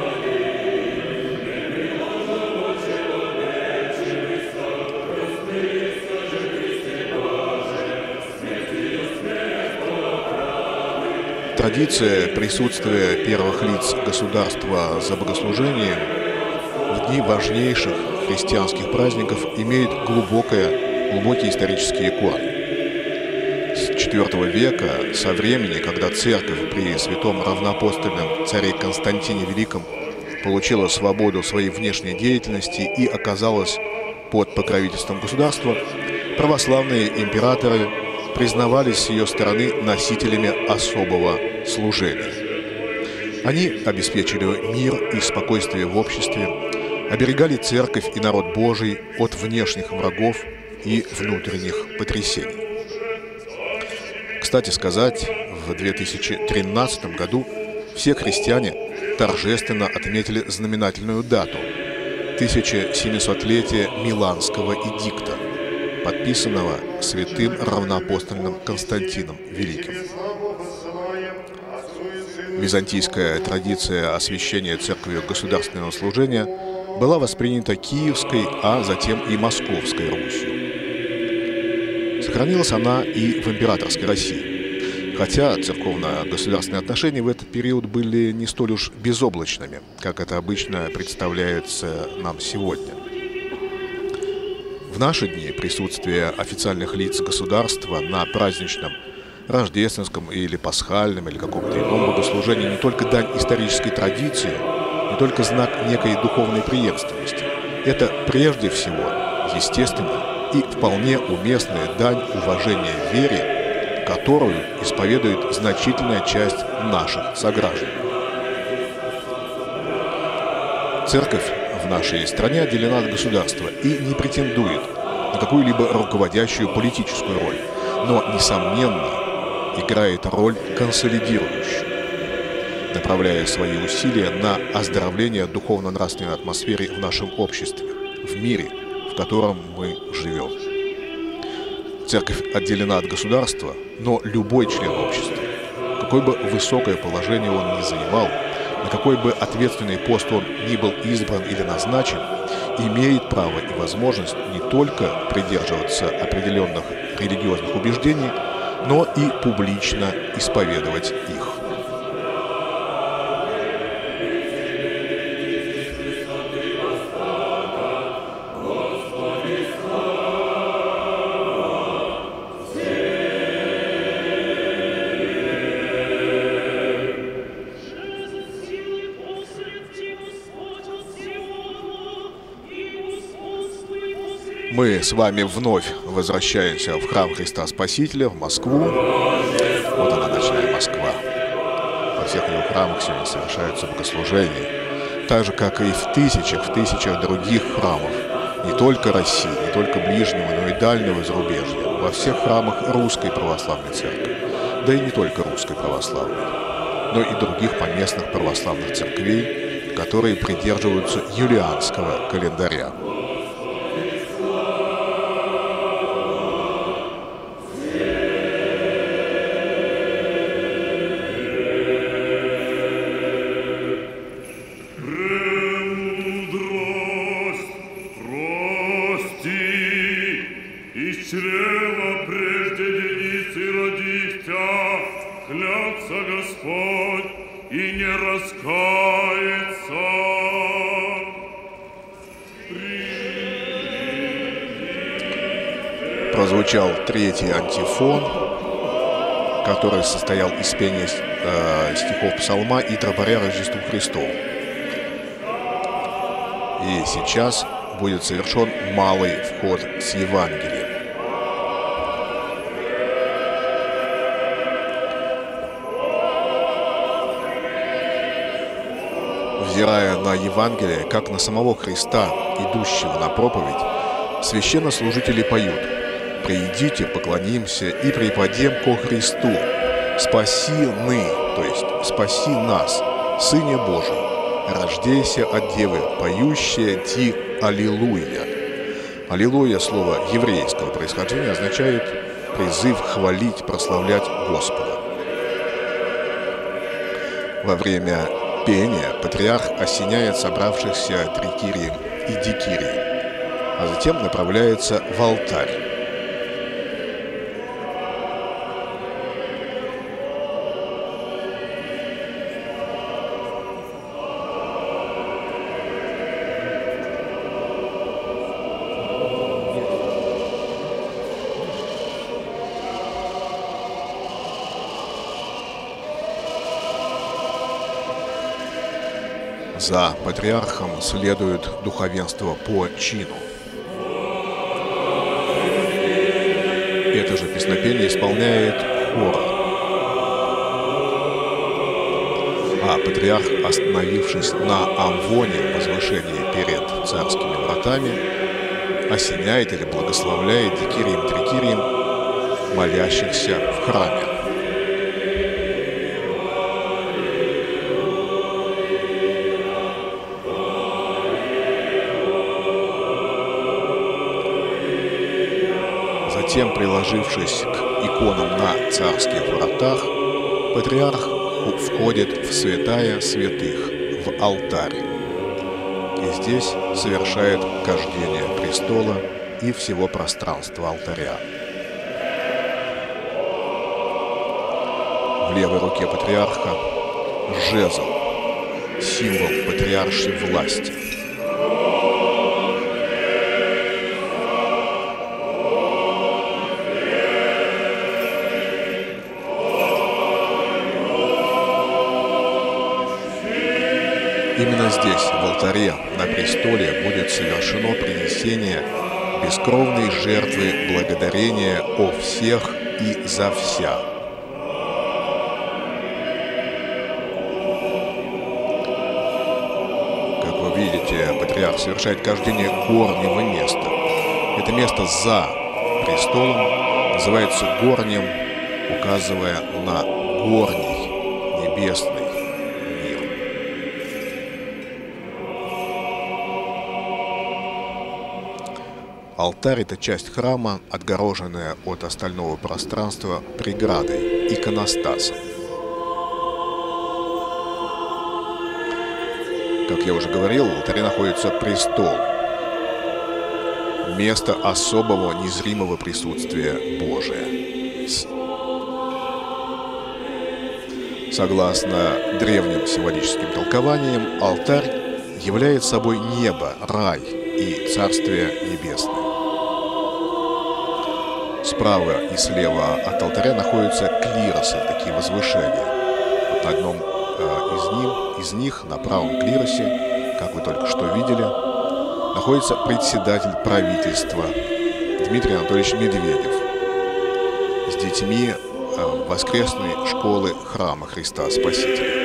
Традиция присутствия первых лиц государства за богослужением в дни важнейших христианских праздников имеет глубокое, глубокие исторические корни. С четвёртого века, со времени, когда церковь при святом равноапостольном царе Константине Великом получила свободу своей внешней деятельности и оказалась под покровительством государства, православные императоры признавались с ее стороны носителями особого служения. Они обеспечили мир и спокойствие в обществе, оберегали церковь и народ Божий от внешних врагов и внутренних потрясений. Кстати сказать, в две тысячи тринадцатом году все христиане торжественно отметили знаменательную дату – тысяча семисотлетие Миланского эдикта, подписанного святым равноапостольным Константином Великим. Византийская традиция освящения церковью государственного служения была воспринята Киевской, а затем и Московской Русью. Сохранилась она и в императорской России, хотя церковно-государственные отношения в этот период были не столь уж безоблачными, как это обычно представляется нам сегодня. В наши дни присутствие официальных лиц государства на праздничном, рождественском или пасхальном или каком-то ином богослужении не только дань исторической традиции, не только знак некой духовной преемственности. Это прежде всего естественная и вполне уместная дань уважения вере, которую исповедует значительная часть наших сограждан. Церковь в нашей стране отделена от государства и не претендует на какую-либо руководящую политическую роль, но, несомненно, играет роль консолидирующую, направляя свои усилия на оздоровление духовно-нравственной атмосферы в нашем обществе, в мире, в котором мы живем. Церковь отделена от государства, но любой член общества, какое бы высокое положение он ни занимал, на какой бы ответственный пост он ни был избран или назначен, имеет право и возможность не только придерживаться определенных религиозных убеждений, но и публично исповедовать их. Мы с вами вновь возвращаемся в храм Христа Спасителя, в Москву. Вот она, ночная Москва. Во всех ее храмах сегодня совершаются богослужения. Так же, как и в тысячах, в тысячах других храмов. Не только России, не только ближнего, но и дальнего зарубежья. Во всех храмах Русской Православной Церкви. Да и не только Русской Православной, но и других поместных православных церквей, которые придерживаются юлианского календаря. Прозвучал третий антифон, который состоял из пения э, стихов псалма и тропаря Рождеству Христову. И сейчас будет совершен малый вход с Евангелием. Взирая на Евангелие, как на самого Христа, идущего на проповедь, священнослужители поют: «Приидите, поклонимся и преподем ко Христу, спаси ны», то есть «спаси нас, Сыне Божий, рождейся от Девы, поющая ти Аллилуйя». Аллилуйя, слово еврейского происхождения, означает призыв хвалить, прославлять Господа. Во время пения патриарх осеняет собравшихся трикирием и дикирием, а затем направляется в алтарь. За патриархом следует духовенство по чину. Это же песнопение исполняет хор. А патриарх, остановившись на амвоне, возвышении перед царскими вратами, осеняет или благословляет дикирием-трикирием молящихся в храме. Затем, приложившись к иконам на царских вратах, патриарх входит в святая святых, в алтарь. И здесь совершает кождение престола и всего пространства алтаря. В левой руке патриарха жезл, символ патриаршей власти. Именно здесь, в алтаре, на престоле, будет совершено принесение бескровной жертвы благодарения о всех и за вся. Как вы видите, патриарх совершает кождение горнего места. Это место за престолом называется горнем, указывая на горний, небесный. Алтарь – это часть храма, отгороженная от остального пространства преградой, иконостасом. Как я уже говорил, в алтаре находится престол, место особого незримого присутствия Божия. Согласно древним символическим толкованиям, алтарь является собой небо, рай и Царствие Небесное. Справа и слева от алтаря находятся клиросы, такие возвышения. На одном э, из, них, из них, на правом клиросе, как вы только что видели, находится председатель правительства Дмитрий Анатольевич Медведев с детьми э, воскресной школы храма Христа Спасителя.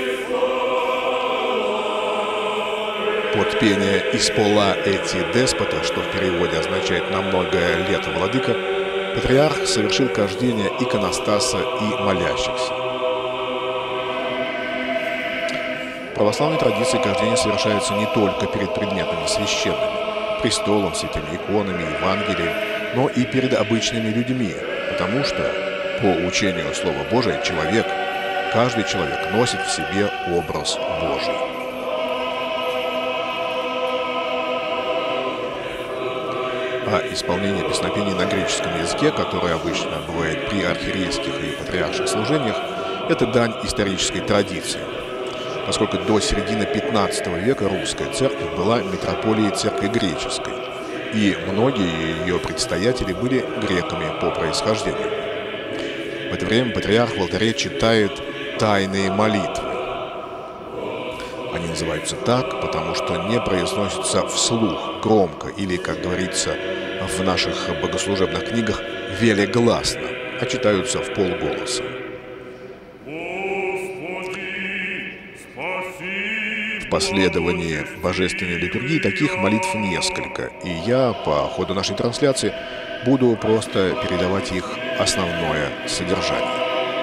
Под пение «Испола эти деспота», что в переводе означает «на многое лето, владыка», патриарх совершил кождение иконостаса и молящихся. В православной традиции кождение совершается не только перед предметами священными, престолом, святыми иконами, Евангелием, но и перед обычными людьми, потому что, по учению Слова Божия, человек, каждый человек носит в себе образ Божий. А исполнение песнопений на греческом языке, которое обычно бывает при архиерейских и патриарших служениях, это дань исторической традиции, поскольку до середины пятнадцатого века русская церковь была метрополией церкви греческой, и многие ее предстоятели были греками по происхождению. В это время патриарх в алтаре читает тайные молитвы. Они называются так, потому что не произносятся вслух, громко, или, как говорится в наших богослужебных книгах, велегласно, а читаются в полголоса. В последовании божественной литургии таких молитв несколько, и я по ходу нашей трансляции буду просто передавать их основное содержание.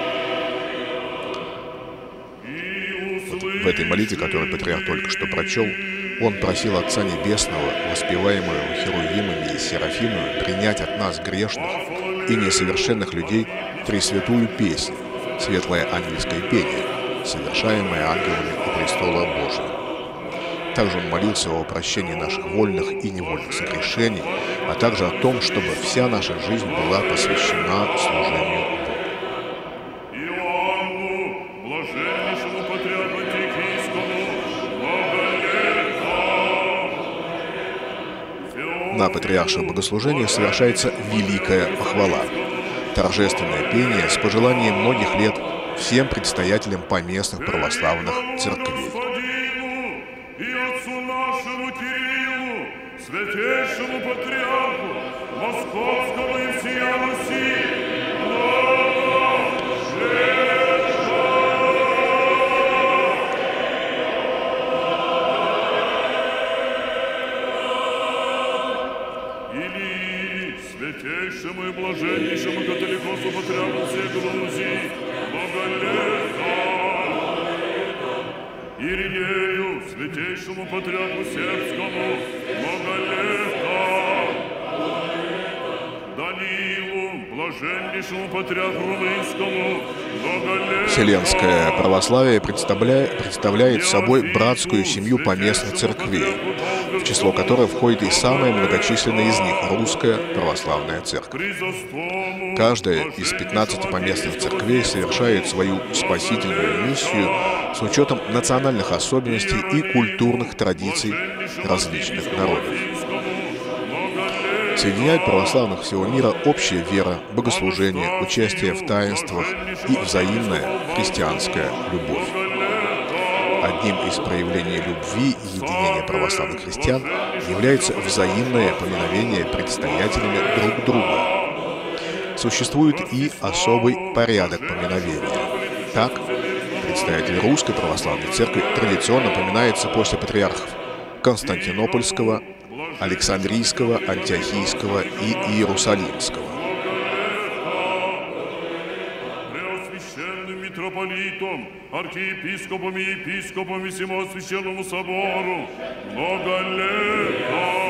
Вот в этой молитве, которую патриарх только что прочел, он просил Отца Небесного, воспеваемого херувимами и серафимами, принять от нас, грешных и несовершенных людей, пресвятую песнь, светлое ангельское пение, совершаемое ангелами у престола Божия. Также он молился о прощении наших вольных и невольных согрешений, а также о том, чтобы вся наша жизнь была посвящена служению Богу. На патриаршем богослужении совершается великая похвала, торжественное пение с пожеланием многих лет всем предстоятелям поместных православных церквей. Святейшему патриарху Московского и всея Руси, или святейшему и блаженнейшему католикосу патриарху всей Грузии, Боголета, Иринею, святейшему патриарху сербскому, Боголета, Даниилу, блаженнейшему патриарху румынскому, Боголета. Вселенское православие представляет, представляет собой братскую семью поместных церквей, в число которой входит и самая многочисленная из них – Русская Православная Церковь. Каждая из пятнадцати поместных церквей совершает свою спасительную миссию с учетом национальных особенностей и культурных традиций различных народов. Соединяют православных всего мира общая вера, богослужение, участие в таинствах и взаимная христианская любовь. Одним из проявлений любви и единения православных христиан является взаимное поминовение предстоятелями друг друга. Существует и особый порядок поминовения. Так, предстоятель Русской Православной Церкви традиционно поминается после патриархов Константинопольского, Александрийского, Антиохийского и Иерусалимского. Преосвященным митрополитом, архиепископом и епископом всему священному собору, много лет.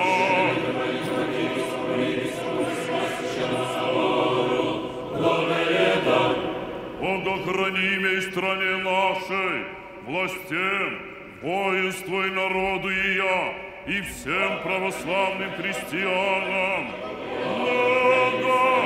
Богохранимей стране нашей, властям, воинству и народу и я, и всем православным христианам. Много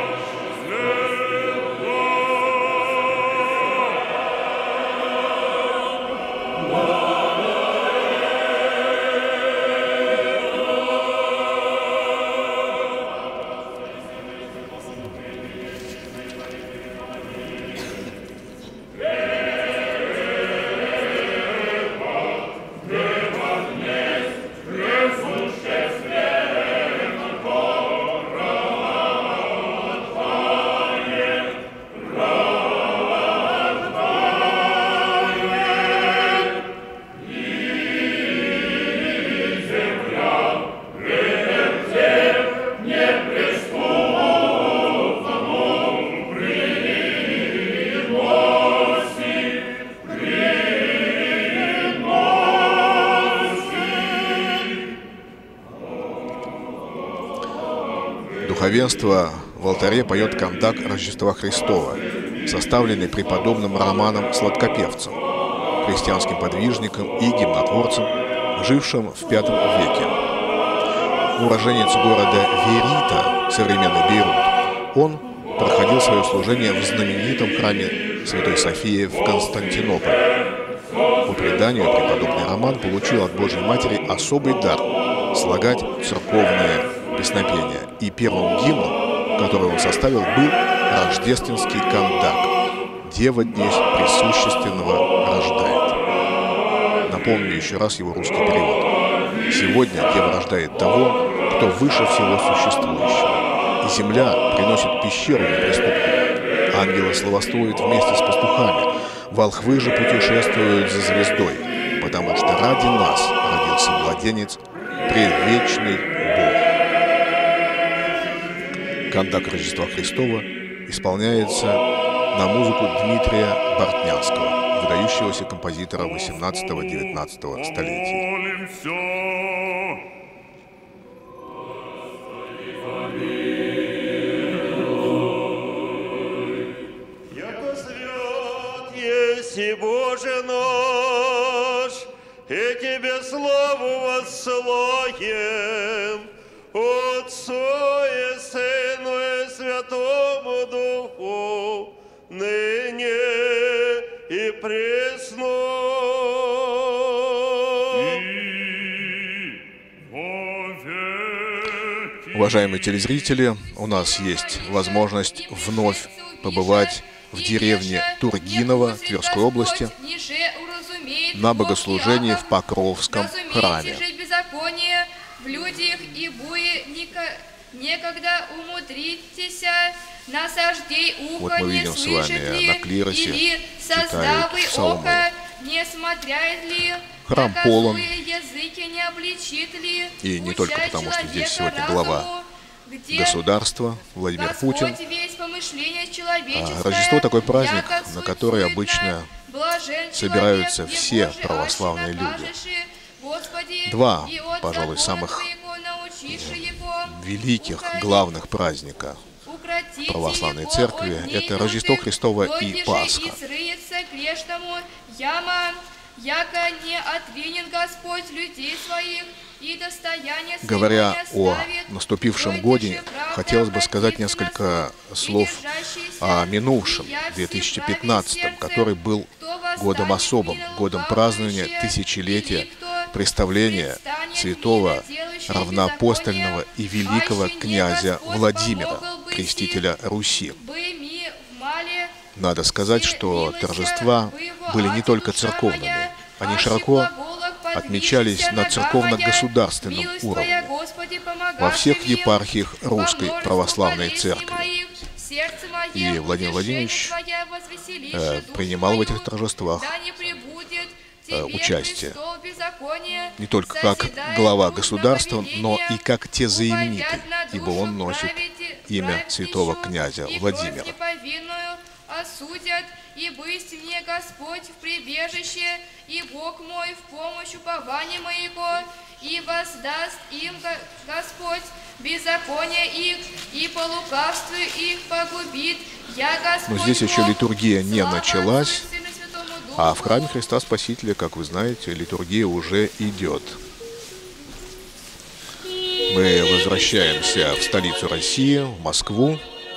Духовенство в алтаре поет кандак Рождества Христова, составленный преподобным Романом Сладкопевцем, христианским подвижником и гимнотворцем, жившим в пятом веке. Уроженец города Верита, современный Бейрут, он проходил свое служение в знаменитом храме Святой Софии в Константинополе. По преданию, преподобный Роман получил от Божьей Матери особый дар – слагать церковные песнопения. И первым гимном, который он составил, был рождественский кандак «Дева днесь пресущественного рождает». Напомню еще раз его русский перевод. Сегодня Дева рождает того, кто выше всего существующего. И земля приносит пещеру неприступную. Ангелы славоствуют вместе с пастухами. Волхвы же путешествуют за звездой, потому что ради нас родился младенец, предвечный Бог. Кондак Рождества Христова исполняется на музыку Дмитрия Бортнянского, выдающегося композитора восемнадцатого-девятнадцатого столетий. Яко свят еси Боже наш, и Тебе славу воссылаем, Отцу и Сыну и Святому Духу, ныне и пресно. Уважаемые телезрители, у нас есть возможность вновь побывать в деревне Тургиново Тверской области на богослужении в Покровском храме. В людях и буе некогда умудритесь насаждей ухо вот мы видим не с вами слышит ли, на клиросе или создавы око не смотрят ли, храм полон, языки не обличит ли, и не только потому, что здесь сегодня глава государства Владимир Господь Путин. А Рождество такой праздник, на который обычно собираются все православные люди. Два, пожалуй, самых великих, главных праздника православной церкви — это Рождество Христово и Пасха. Говоря о наступившем годе, хотелось бы сказать несколько слов о минувшем две тысячи пятнадцатом, который был годом особым, годом празднования тысячелетия представления святого равноапостольного и великого князя Владимира, крестителя Руси. Надо сказать, что торжества были не только церковными, они широко отмечались на церковно-государственном уровне во всех епархиях Русской Православной Церкви. И Владимир Владимирович э, принимал в этих торжествах э, участие не только как глава государства, но и как тезаименитый, ибо он носит имя святого князя Владимира. Осудят, и быть мне Господь в прибежище, и Бог мой в помощь упования моего, и воздаст им Господь беззаконие их, и по лукавству их погубит. Я Господь. Но здесь еще литургия не началась, а в храме Христа Спасителя, как вы знаете, литургия уже идет. Мы возвращаемся в столицу России, в Москву.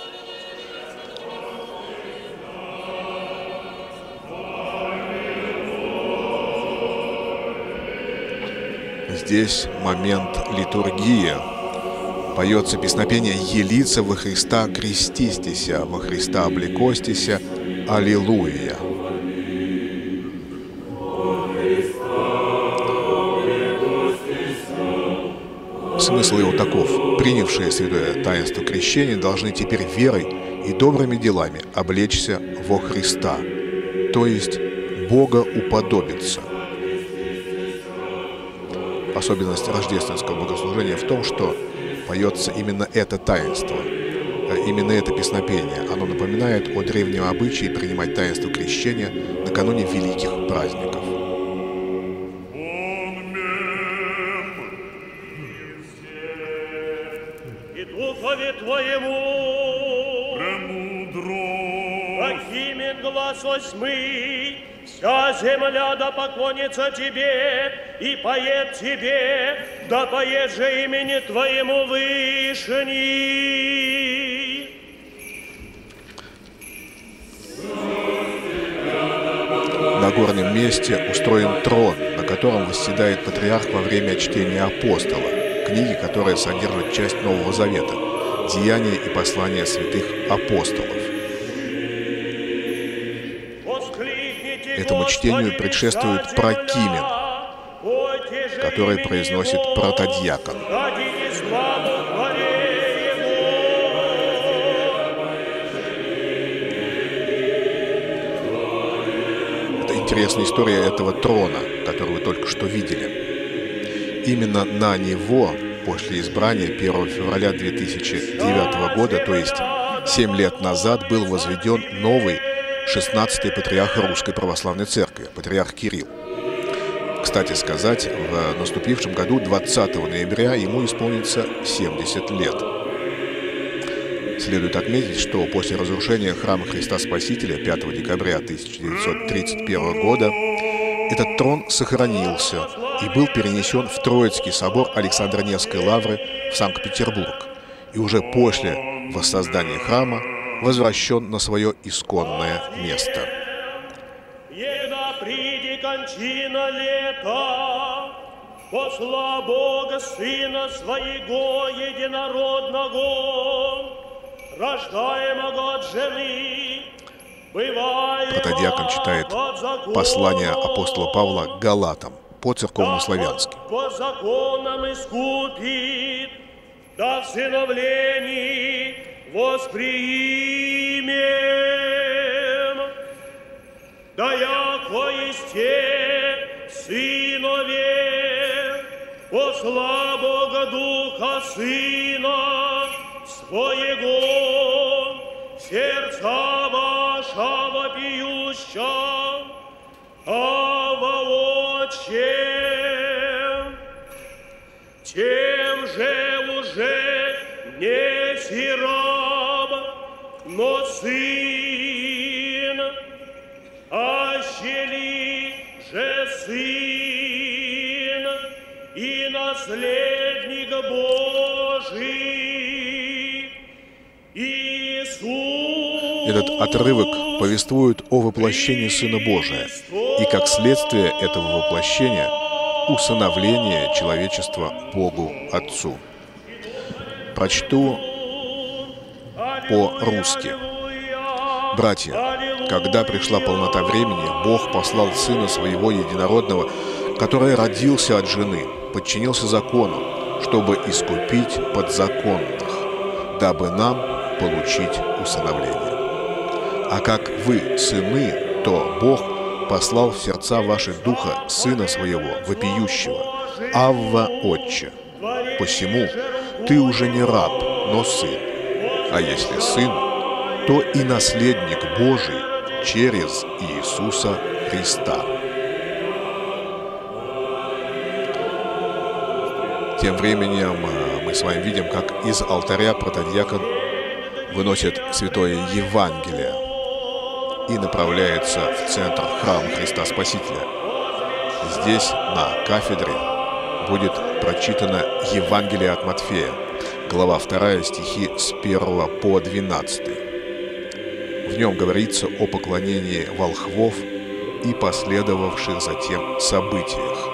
Здесь момент литургии. Поется песнопение «Елица во Христа крестистися, во Христа облекостися, Аллилуйя». Смысл его таков: принявшие святое таинство крещения должны теперь верой и добрыми делами облечься во Христа, то есть Бога уподобиться. Особенность рождественского богослужения в том, что поется именно это таинство, именно это песнопение. Оно напоминает о древнем обычае принимать таинство крещения накануне великих праздников. И духове Твоему премудро поднимет глаз восьмый, вся земля да поклонится Тебе и поет Тебе, да поет же имени Твоему Вышний. На горном месте устроен трон, на котором восседает патриарх во время чтения Апостола, книги, которая содержит часть Нового Завета, деяния и послания святых апостолов. Этому чтению предшествует прокимен, который произносит протодиакон. Это интересная история этого трона, который вы только что видели. Именно на него после избрания первого февраля две тысячи девятого года, то есть семь лет назад, был возведен новый шестнадцатый патриарх Русской Православной Церкви, патриарх Кирилл. Кстати сказать, в наступившем году, двадцатого ноября, ему исполнится семьдесят лет. Следует отметить, что после разрушения храма Христа Спасителя пятого декабря тысяча девятьсот тридцать первого года этот трон сохранился и был перенесен в Троицкий собор Александра Невской лавры в Санкт-Петербург, и уже после воссоздания храма возвращен на свое исконное место. Кончина лета, посла Бога Сына Своего Единородного, рождаемого от жены, бываемого Протодиакон читает послание апостола Павла Галатам по-церковно-славянски. По законам искупит, да в сыновлении восприимем, да яко есте сынове, посла Бога Духа Сына Своего, сердца ваша вопиюща, Ава Отче, тем же уже не сираб, но сын, ащели же сын и наследник Божий Иисус. Этот отрывок повествует о воплощении Сына Божия и, как следствие этого воплощения, усыновление человечества Богу Отцу. Прочту по-русски. Братья, когда пришла полнота времени, Бог послал Сына Своего Единородного, который родился от жены, подчинился закону, чтобы искупить подзаконных, дабы нам получить усыновление. А как вы сыны, то Бог послал в сердца ваши Духа Сына Своего, вопиющего, Авва Отче. Посему ты уже не раб, но сын, а если сын, то и наследник Божий через Иисуса Христа. Тем временем мы с вами видим, как из алтаря протодиакон выносит святое Евангелие и направляется в центр храма Христа Спасителя. Здесь, на кафедре, будет прочитано Евангелие от Матфея, глава вторая, стихи с первого по двенадцатый. В нем говорится о поклонении волхвов и последовавших затем событиях.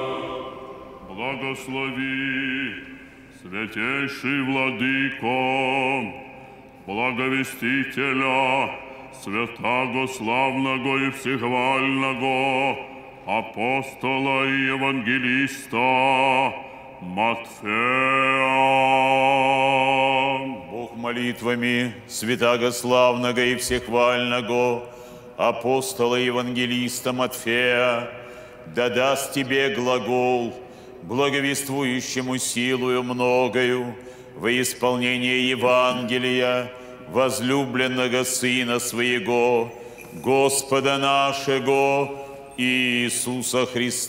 Благослови, святейший Владыко, благовестителя, святаго славного и всехвального, апостола и евангелиста Матфея. Бог молитвами святаго славного и всехвального, апостола и евангелиста Матфея, да даст тебе глагол, благовествующему силою многою во исполнение Евангелия возлюбленного Сына Своего, Господа нашего Иисуса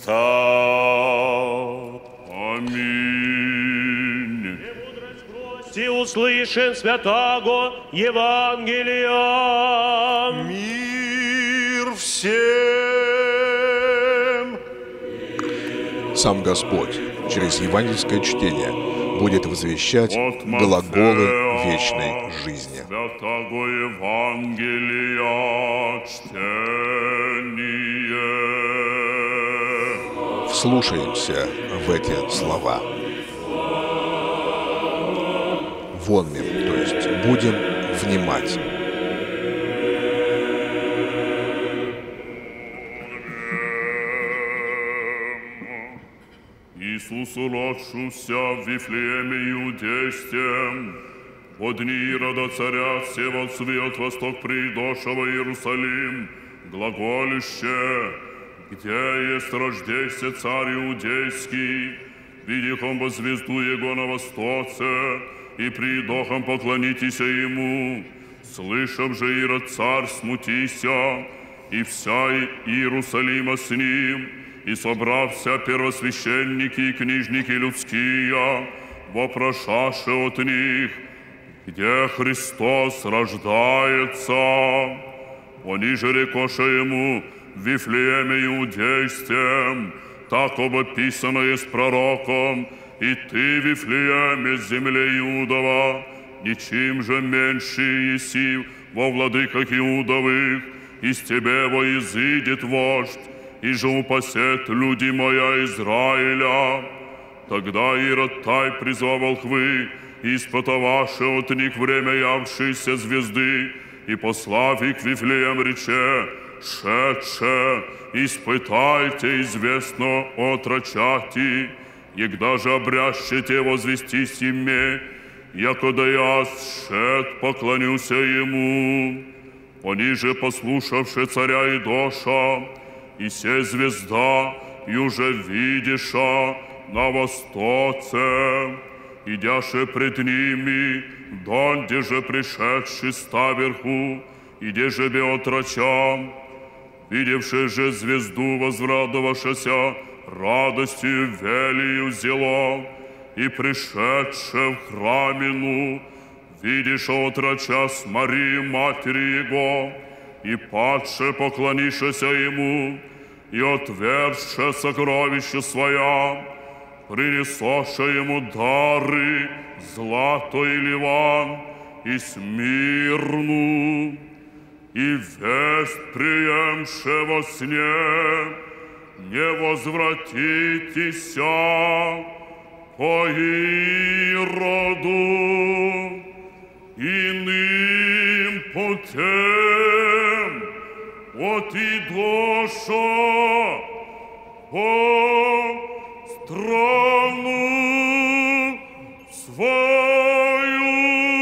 Христа. Аминь. И услышим святаго Евангелия. Мир всем! Сам Господь через евангельское чтение будет возвещать глаголы вечной жизни. Святаго Евангелия чтение. Вслушаемся в эти слова. Вонмем, то есть будем внимать. Иисус, родшуся в Вифлееме Иудейском, от дни Ирода царя севал свет восток придошего Иерусалим, глаголище, где есть рождейся царь Иудейский, видихом во звезду Его на востоце, и придохом поклонитесь Ему. Слышав же Ирод царь смутися, и вся Иерусалима с ним, и собрався первосвященники и книжники людские, вопрошаши от них, где Христос рождается. Они же рекоша Ему в Вифлееме Иудейском, так обописано есть пророком, и ты, Вифлееме, земле Иудова, ничем же меньше еси во владыках Иудовых, из тебе во изыдет вождь, и же упасет люди моя Израиля. Тогда Ирод тай призвал волхвы, и испытаваши от них время явшейся звезды, и послав их в Вифлеем рече, шедше, испытайте известно отрочати, егда же обрящете возвестись име, якода я шед поклонюся ему. Они же, послушавши царя Идоша, и се звезда, и уже видиша на востоце, идяше пред ними, донде же пришедший ставерху, иде же бе отрочам, видевши же звезду возрадовавшися, радостью велию взяло, и пришедше в храмину, видишь отроча с Марии, матери Его, и падше поклонишься Ему, и отверзше сокровища своя, принесоше Ему дары, злато и ливан, и смирну, и весть приемше во сне, не возвратитеся по Ироду иным путем от Идоша по страну свою.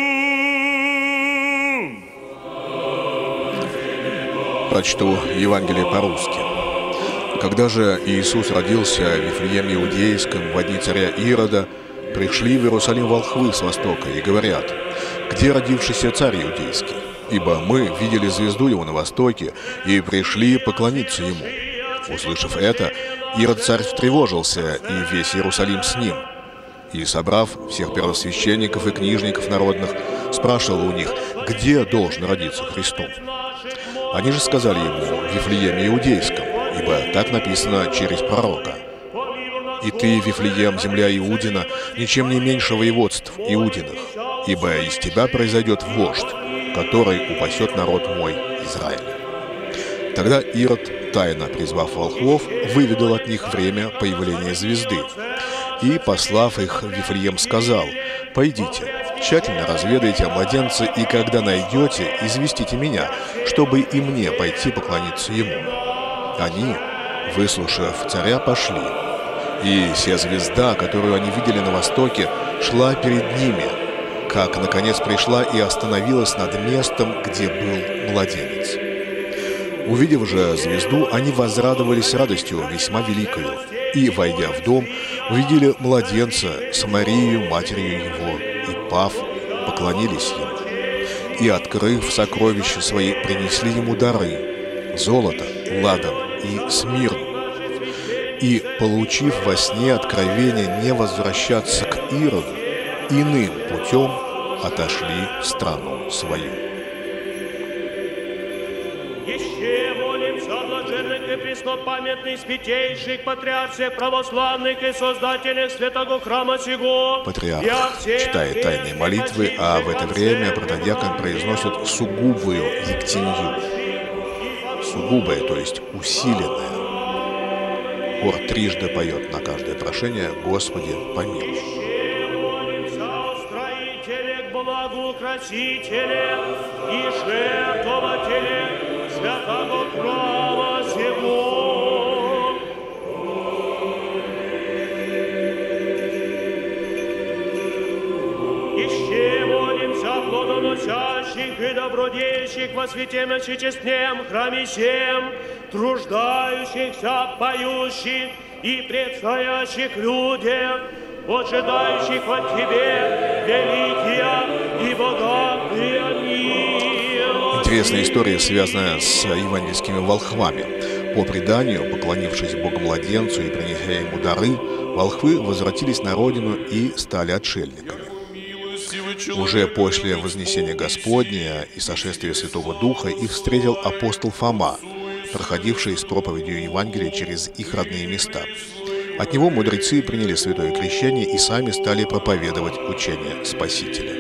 Прочту Евангелие по-русски. Когда же Иисус родился в Вифлееме Иудейском во дни царя Ирода, пришли в Иерусалим волхвы с востока и говорят: «Где родившийся царь Иудейский? Ибо мы видели звезду его на востоке и пришли поклониться ему». Услышав это, Ирод царь встревожился, и весь Иерусалим с ним. И, собрав всех первосвященников и книжников народных, спрашивал у них, где должен родиться Христос. Они же сказали ему: в Вифлееме Иудейском, ибо так написано через пророка. «И ты, Вифлеем, земля Иудина, ничем не меньше воеводств Иудиных, ибо из тебя произойдет вождь, который упасет народ мой Израиль». Тогда Ирод, тайно призвав волхвов, выведал от них время появления звезды, и, послав их в Вифлеем, сказал: «Пойдите, тщательно разведайте о младенце, и когда найдете, известите меня, чтобы и мне пойти поклониться ему». Они, выслушав царя, пошли, и сия звезда, которую они видели на востоке, шла перед ними, как, наконец, пришла и остановилась над местом, где был младенец. Увидев же звезду, они возрадовались радостью весьма великою, и, войдя в дом, увидели младенца с Марией, матерью его, и, пав, поклонились ему. И, открыв сокровища свои, принесли ему дары: золото, ладан и смирну. И, получив во сне откровение не возвращаться к Ироду, иным путем отошли в страну свою. Еще молимся о блаженных и преснопамятных святейших патриархах православных и создателях святого храма сего. Патриарх читает тайные молитвы, а в это время протодиакон произносит сугубую ектенью. Сугубое, то есть усиленное. Хор трижды поет на каждое прошение: «Господи, помилуй». Благоукрасителе и жертвователе святого храма сего. Еще молимся плодоносящих и добродеющих во святем и честном храме сем, труждающихся, поющих и предстоящих людях, ожидающих от Тебе великие и богатые милости. Интересная история, связанная с евангельскими волхвами. По преданию, поклонившись Богу-младенцу и принеся ему дары, волхвы возвратились на родину и стали отшельниками. Уже после вознесения Господня и сошествия Святого Духа их встретил апостол Фома, проходивший с проповедью Евангелия через их родные места. От него мудрецы приняли святое крещение и сами стали проповедовать учение Спасителя.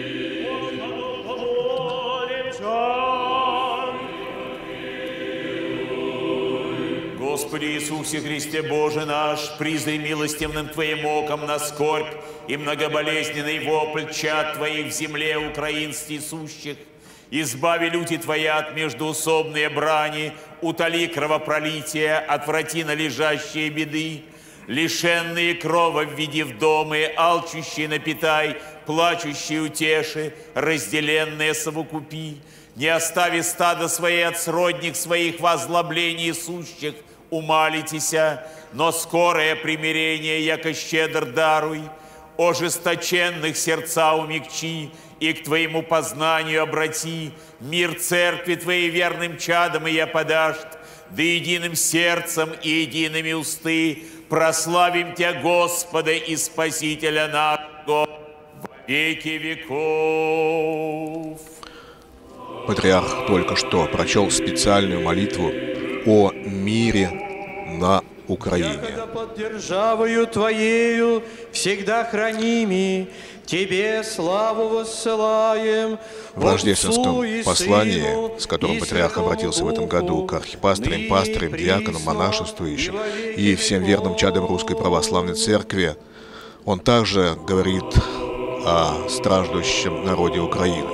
Господи Иисусе Христе, Боже наш, призри милостивным Твоим оком на скорбь и многоболезненный вопль чад Твоих в земле украинских сущих. Избави люди Твои от междоусобные брани, утоли кровопролитие, отврати належащие беды. Лишенные крова введи в домы, алчущие напитай, плачущие утеши, разделенные совокупи. Не остави стадо свои от сродник своих в озлоблении сущих, умалитеся, но скорое примирение, яко щедр даруй. Ожесточенных сердца умягчи и к Твоему познанию обрати. Мир церкви Твоей верным чадом и я подашь, да единым сердцем и едиными усты прославим Тебя, Господа и Спасителя нашего, во веки веков. Патриарх только что прочел специальную молитву о мире на Украине. Под державою Твоею всегда храними, Тебе славу воссылаем. В рождественском послании, с которым патриарх обратился в этом году к архипастырям, пастырям, диаконам, монашествующим и всем верным чадам Русской Православной Церкви, он также говорит о страждущем народе Украины.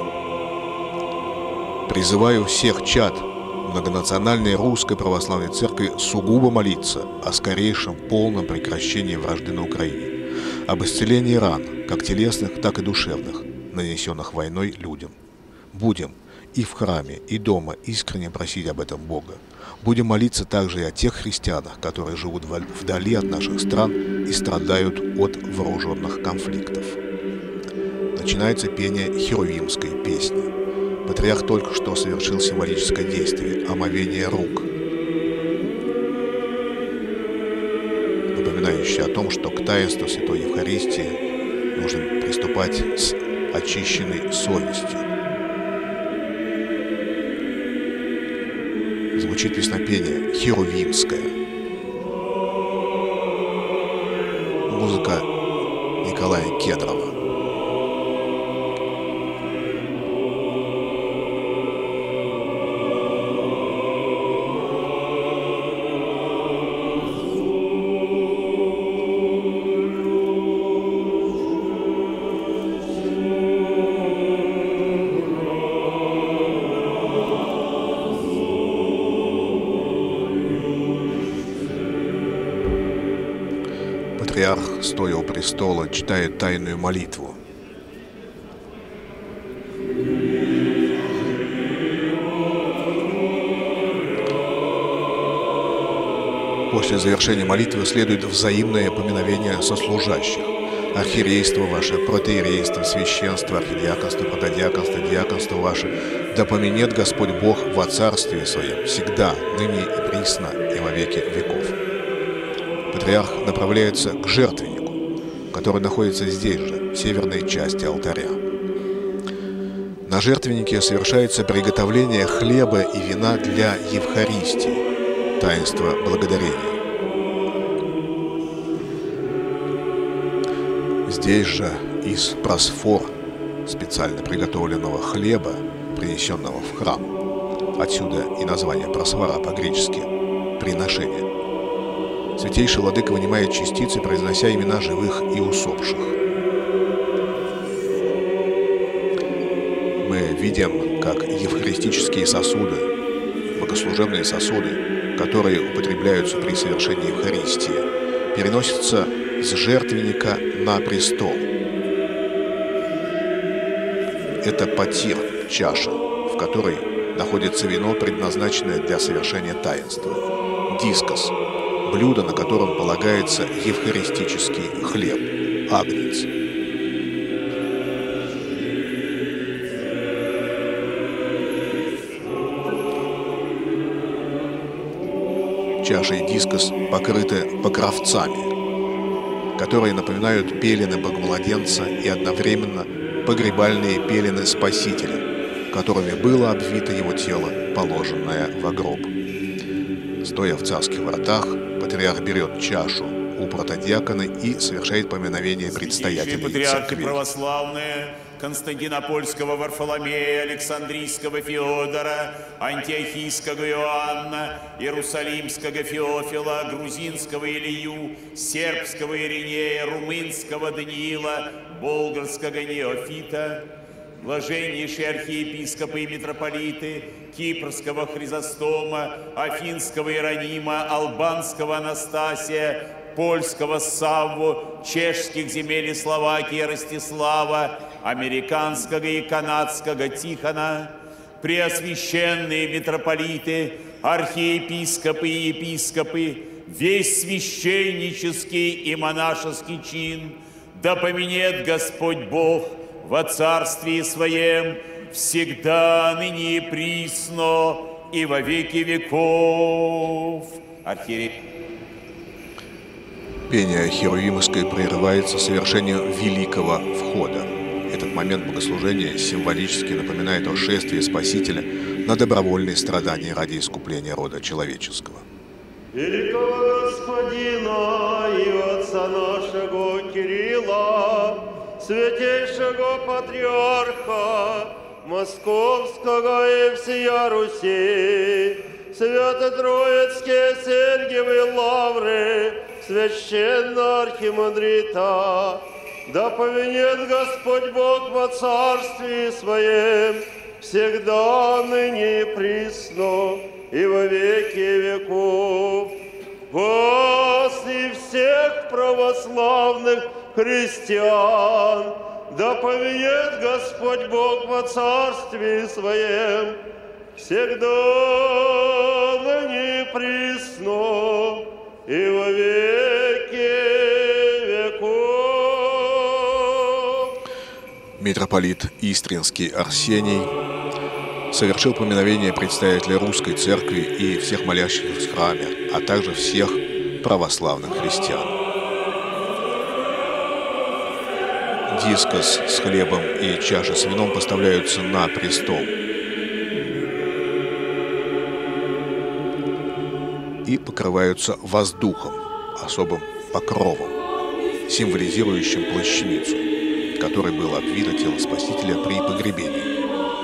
Призываю всех чад многонациональной Русской Православной Церкви сугубо молиться о скорейшем полном прекращении вражды на Украине, об исцелении ран, как телесных, так и душевных, нанесенных войной людям. Будем и в храме, и дома искренне просить об этом Бога. Будем молиться также и о тех христианах, которые живут вдали от наших стран и страдают от вооруженных конфликтов. Начинается пение херувимской песни. Патриарх только что совершил символическое действие – омовение рук, напоминающее о том, что к таинству Святой Евхаристии нужно приступать с очищенной совестью. Звучит песнопение херувимское. Музыка Николая Кедрова. Патриарх, стоя у престола, читает тайную молитву. После завершения молитвы следует взаимное поминовение сослужащих. Архиерейство ваше, протоиерейство, священство, архидиаконство, протодиаконство, диаконство ваше, да поменет Господь Бог во царстве Своем, всегда, ныне и присно, и во веки веков. Патриарх направляется к жертвеннику, который находится здесь же, в северной части алтаря. На жертвеннике совершается приготовление хлеба и вина для Евхаристии, таинства благодарения. Здесь же из просфор, специально приготовленного хлеба, принесенного в храм, отсюда и название просфора по-гречески «приношение», Святейший Владыка вынимает частицы, произнося имена живых и усопших. Мы видим, как евхаристические сосуды, богослужебные сосуды, которые употребляются при совершении Евхаристии, переносятся с жертвенника на престол. Это потир, чаша, в которой находится вино, предназначенное для совершения таинства. Дискос, блюдо, на котором полагается евхаристический хлеб – агнец. Чаша и дискос покрыты покровцами, которые напоминают пелены Богомладенца и одновременно погребальные пелены Спасителя, которыми было обвито его тело, положенное во гроб. Стоя в царских вратах, патриарх берет чашу у протодиакона и совершает поминовение предстоятелей патриархи церкви. православные Константинопольского Варфоломея, Александрийского Феодора, Антиохийского Иоанна, Иерусалимского Феофила, Грузинского Илью, Сербского Иринея, Румынского Даниила, Болгарского Неофита, блаженнейшие архиепископы и митрополиты Кипрского Хризостома, Афинского Иеронима, Албанского Анастасия, Польского Савву, чешских земель и Словакии Ростислава, американского и канадского Тихона, преосвященные митрополиты, архиепископы и епископы, весь священнический и монашеский чин, да поменет Господь Бог во Царствии Своем всегда, ныне и присно, и во веки веков. Архиерей. Пение херувимское прерывается совершением великого входа. Этот момент богослужения символически напоминает о шествии Спасителя на добровольные страдания ради искупления рода человеческого. Великого Господина и Отца нашего Кирилла, святейшего Патриарха Московского и всея Руси, свято-троицкие Сергиевы лавры, священного архимандрита, да повинет Господь Бог во Царствии Своем, всегда, ныне и присно, и во веки веков. Вас и всех православных христиан, да повинет Господь Бог во Царствии Своем, всегда, ныне и присно, и во веки веков. Митрополит Истринский Арсений совершил поминовение представителей русской церкви и всех молящихся в храме, а также всех православных христиан. Дискос с хлебом и чаша с вином поставляются на престол и покрываются воздухом, особым покровом, символизирующим плащаницу, которой было обвито тело Спасителя при погребении.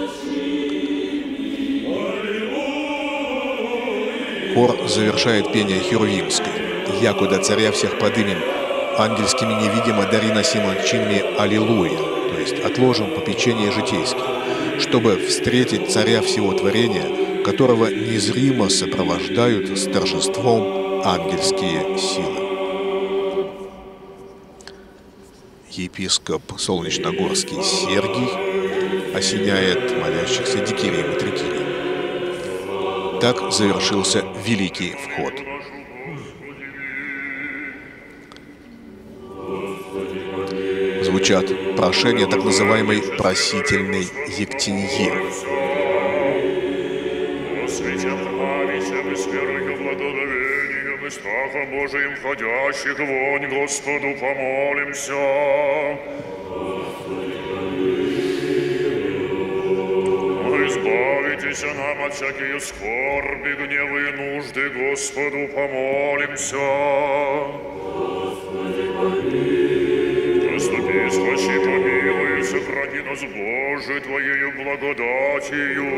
Хор завершает пение херувимской, «Якуда царя всех подымем, ангельскими невидимо дари носимо чинами аллилуйя», то есть отложим попечение житейские, чтобы встретить царя всего творения, которого незримо сопровождают с торжеством ангельские силы. Епископ Солнечногорский Сергий осеняет молящихся дикирием и трикирием. Так завершился Великий Вход. Звучат прошения так называемой просительной ектенье. Страхом Божиим входящих вонь Господу помолимся. Избавитесь нам от всякие скорби, гневы и нужды, Господу помолимся. Заступи, спаси, помилуй, сохрани нас, Боже, Твоею благодатью.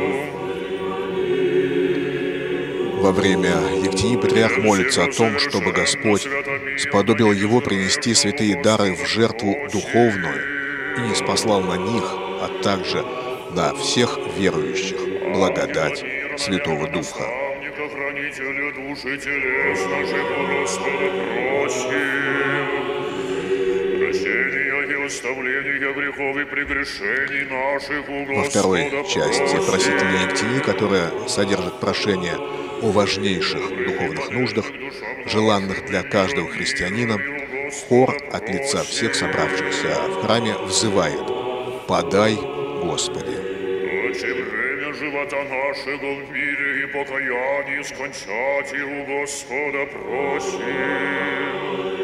Во время Ектении патриарх молится о том, чтобы Господь сподобил его принести святые дары в жертву духовную и не спаслал на них, а также на всех верующих благодать Святого Духа. Хранителя души телес наших, Господа, просим. Прощения оставления грехов и прегрешений наших у Во второй Господа части просим. просительной Ектини, которая содержит прошение о важнейших духовных нуждах, желанных для каждого христианина, хор от лица всех собравшихся в храме взывает: «Подай, Господи». Отче, время живота нашего в мире и покаянии скончать и у Господа просим.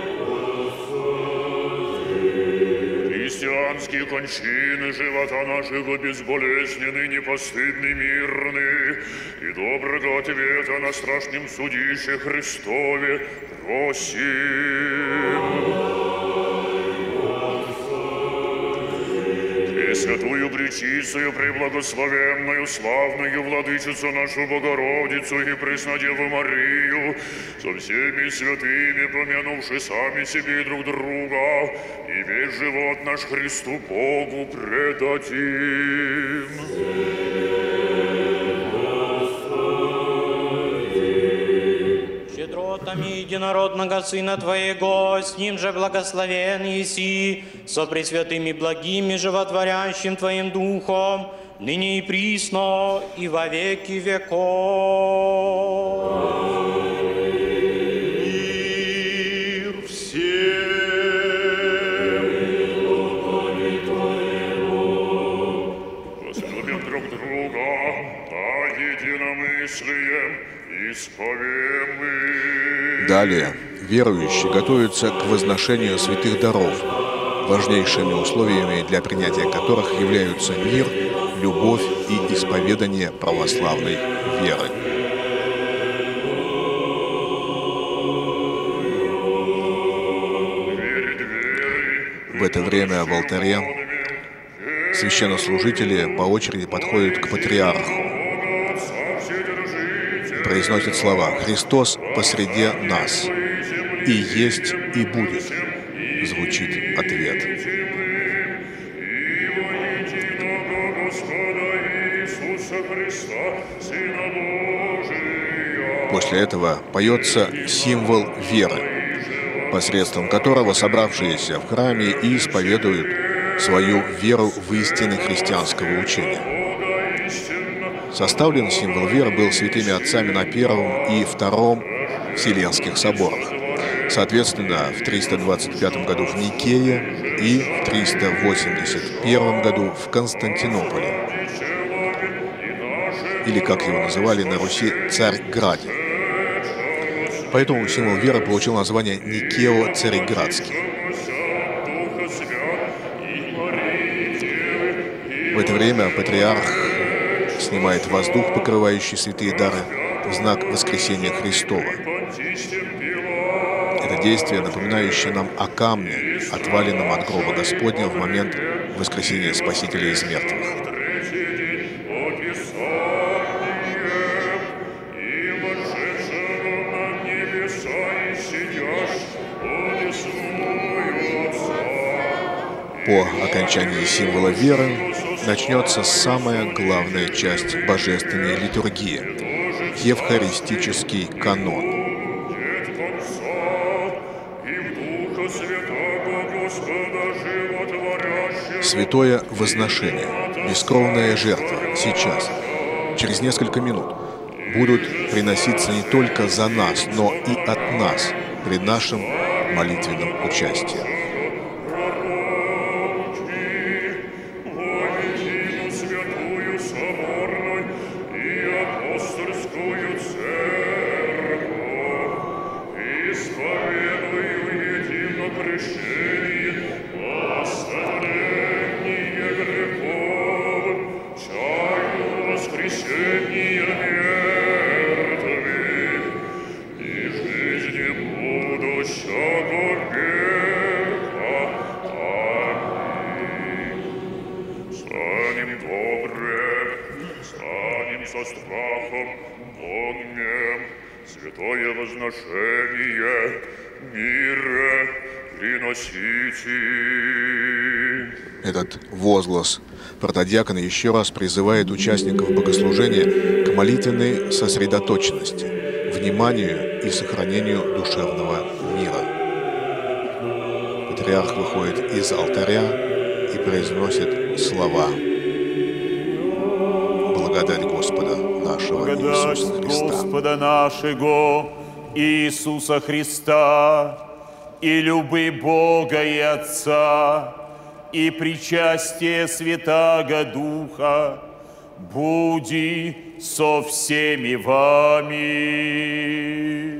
Христианские кончины живота нашего безболезненны, непостыдны, мирны, и доброго ответа на страшном судище Христове просим. Пресвятую, пречистую, преблагословенную, славную владычицу нашу Богородицу и Преснодеву Марию, со всеми святыми, помянувши сами себе и друг друга, и весь живот наш Христу Богу предадим. Щедротами единородного Сына Твоего, с Ним же благословен еси, со пресвятыми благими животворящим Твоим Духом, ныне и присно, и во веки веков. Мир всем! Возлюбим друг друга, а единомыслием исповем мы. Далее верующие готовятся к возношению святых даров, важнейшими условиями для принятия которых являются мир, любовь и исповедание православной веры. В это время в алтаре священнослужители по очереди подходят к патриарху, произносят слова: «Христос посреди нас, и есть, и будет», звучит ответ. После этого поется символ веры, посредством которого собравшиеся в храме и исповедуют свою веру в истины христианского учения. Составлен символ веры был святыми отцами на Первом и Втором Вселенских соборах, соответственно, в триста двадцать пятом году в Никее и в триста восемьдесят первом году в Константинополе, или, как его называли на Руси, Царьграде. Поэтому символ веры получил название Никео-Царьградский. В это время патриарх снимает воздух, покрывающий святые дары, в знак воскресения Христова. Это действие, напоминающее нам о камне, отваленном от гроба Господня в момент воскресения Спасителя из мертвых. По окончании символа веры начнется самая главная часть божественной литургии – евхаристический канон. Святое возношение, бескровная жертва сейчас, через несколько минут, будут приноситься не только за нас, но и от нас при нашем молитвенном участии. Святое возношение мира приносите. Этот возглас протодиакона еще раз призывает участников богослужения к молитвенной сосредоточенности, вниманию и сохранению душевного мира. патриарх выходит из алтаря и произносит слова. Благодать Господа нашего Иисуса Христа. Господа нашего Иисуса Христа и любы Бога и Отца и причастие Святаго Духа буди со всеми вами.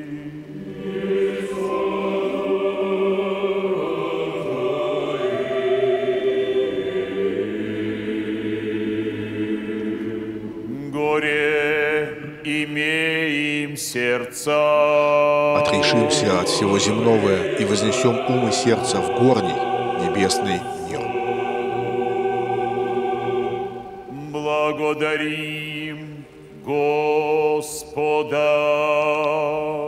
Горе имеем сердца. Отрешимся от всего земного и вознесем ум и сердце в горний небесный мир. Благодарим Господа.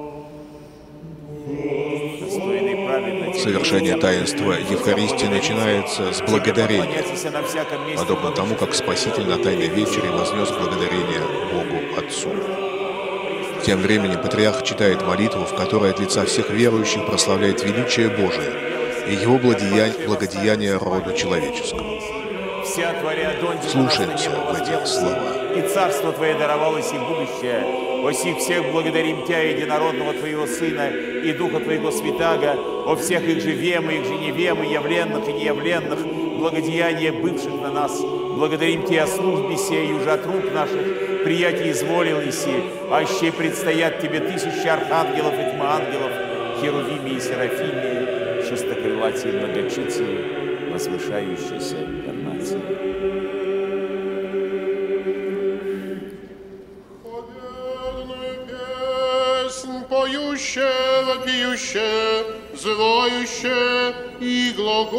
Совершение таинства Евхаристии начинается с благодарения, подобно тому, как Спаситель на Тайной вечере вознес благодарение Богу Отцу. Тем временем патриарх читает молитву, в которой от лица всех верующих прославляет величие Божие и Его благодеяние роду человеческому. Слушаемся в эти слова. И царство Твое даровалось и будущее. О сих всех благодарим Тя, единородного Твоего Сына, и Духа Твоего Святаго, о всех их же вемы, их же невемы, явленных и неявленных, благодеяния бывших на нас. Благодарим Тя о службе сей, уже от рук наших приятий изволил Иси, аще предстоят Тебе тысячи архангелов и тьмоангелов, херувими и серафими, шестокрылатые и многочитые, возвышающиеся инкарнации. Поющее, вопиющее, взывающее и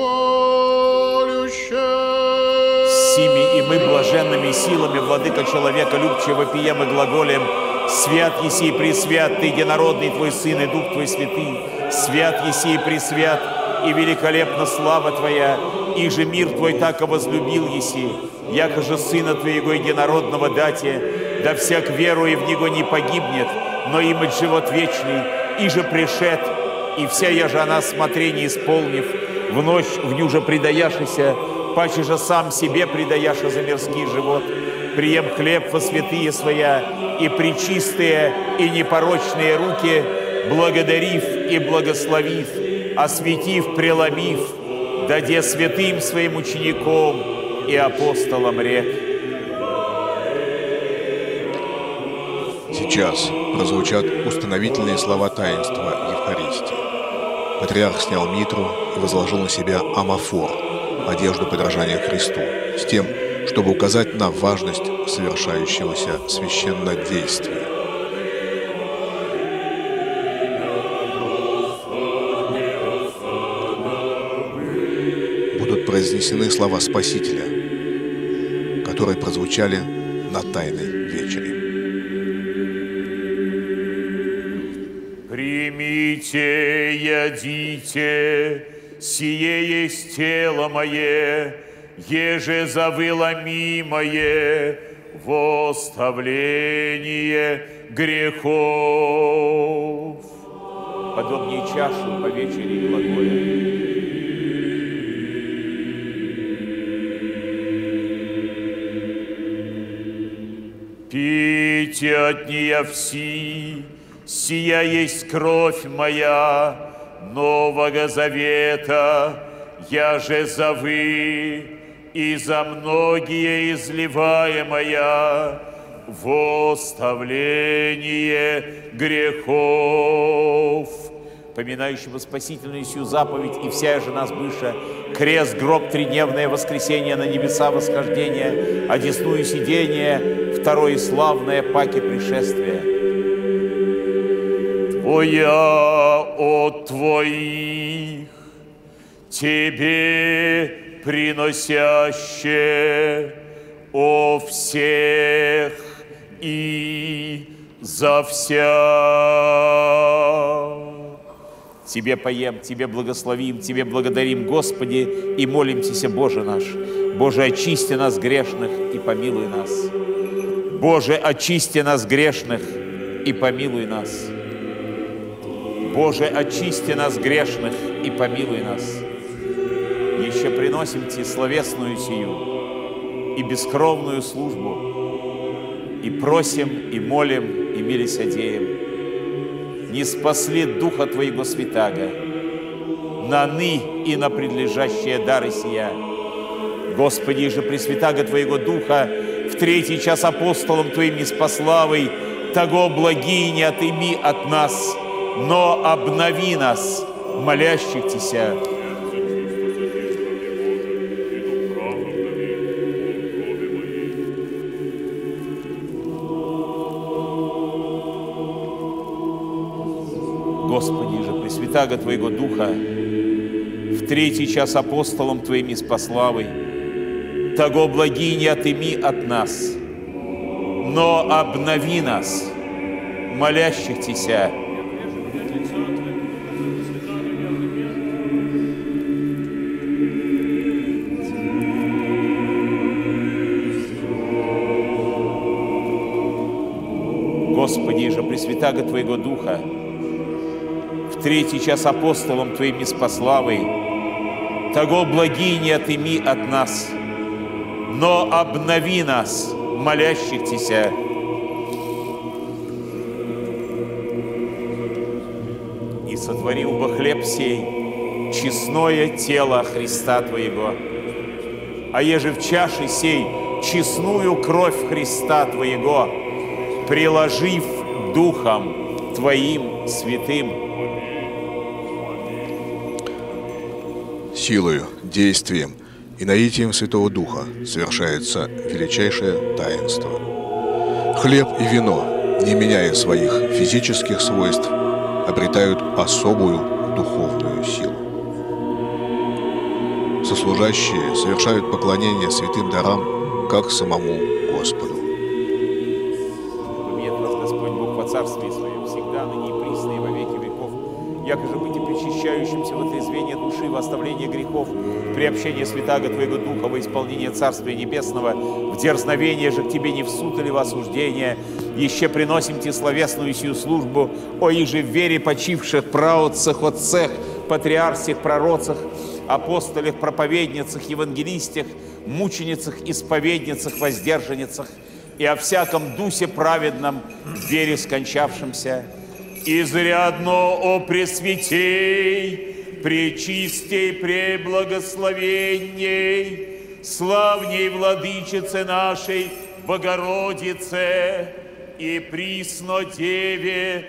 глаголющее. Сими и мы блаженными силами, владыка человека, любче вопием и глаголем: свят еси и пресвят Ты, единородный Твой Сын и Дух Твой Святый, свят еси и пресвят, и великолепна слава Твоя, и же мир Твой так возлюбил еси, яко же Сына Твоего единородного дате, да всяк веруя в Него не погибнет, но имать живот вечный, и же пришед, и вся я же она смотрение исполнив, в ночь в ню же предаяшися, паче же сам себе предаяша за мирский живот, прием хлеб во святые своя, и пречистые, и непорочные руки, благодарив и благословив, осветив, преломив, даде святым своим ученикам и апостолам рек. Сейчас прозвучат установительные слова таинства Евхаристии. Патриарх снял митру и возложил на себя амафор, одежду подражания Христу, с тем, чтобы указать на важность совершающегося священнодействия. Будут произнесены слова Спасителя, которые прозвучали на Тайной вечере. Примите, ядите, сие есть тело мое, еже завыло мимое во оставление грехов. Подобнее чашу по вечере глаголя. Пейте от нее все, сия есть кровь моя Нового Завета, я же за вы и за многие изливаемая во оставление грехов. Поминающего спасительную сию заповедь и вся же нас быша, крест, гроб, тридневное воскресение, на небеса восхождение, одесную сидение, второе славное паки пришествия. Твоя от Твоих, Тебе приносяще о всех и за вся. Тебе поем, Тебе благословим, Тебе благодарим, Господи, и молимся, Боже наш. Боже, очисти нас грешных и помилуй нас. Боже, очисти нас грешных и помилуй нас. Боже, очисти нас грешных и помилуй нас. Еще приносим Тебе словесную сию и бескровную службу, и просим, и молим, и милосердеем. Не спасли Духа Твоего Святаго на ны и на предлежащие дары сия. Господи, же Пресвятаго Твоего Духа в третий час апостолом Твоим неспославый, того благи не отыми от нас, но обнови нас, молящих Тися. Господи, же Пресвятаго Твоего Духа в третий час апостолом Твоим неспославый, того благи не отыми от нас, но обнови нас, молящих Тися. Господи, же Пресвятаго Твоего Духа в третий час апостолом Твоим неспославый, того благи не отыми от нас, но обнови нас, молящих Тися. И сотворил бы хлеб сей, честное тело Христа Твоего, а еже в чаше сей честную кровь Христа Твоего, приложив Духом Твоим святым. Силою, действием и наитием Святого Духа совершается величайшее таинство. Хлеб и вино, не меняя своих физических свойств, обретают особую духовную силу. Сослужащие совершают поклонение святым дарам, как самому Господу. Помилует вас Господь Бог во Царстве Своем, всегда, ныне и присно, и во веки веков. Якоже быть и причащающимся в отрезвение души, во оставление грехов, приобщение Святаго Твоего Духа, во исполнение Царствия Небесного, в дерзновение же к Тебе не в суд или в осуждение, еще приносим Тебе словесную сию службу, о иже в вере почивших праотцах, отцах, патриарсих, пророцах, апостолях, проповедницах, евангелистах, мученицах, исповедницах, воздержанницах, и о всяком дусе праведном, в вере скончавшемся. Изрядно, о Пресвятей, Пречистей, Преблагословенней, славней Владычице нашей, Богородице и Присно Деве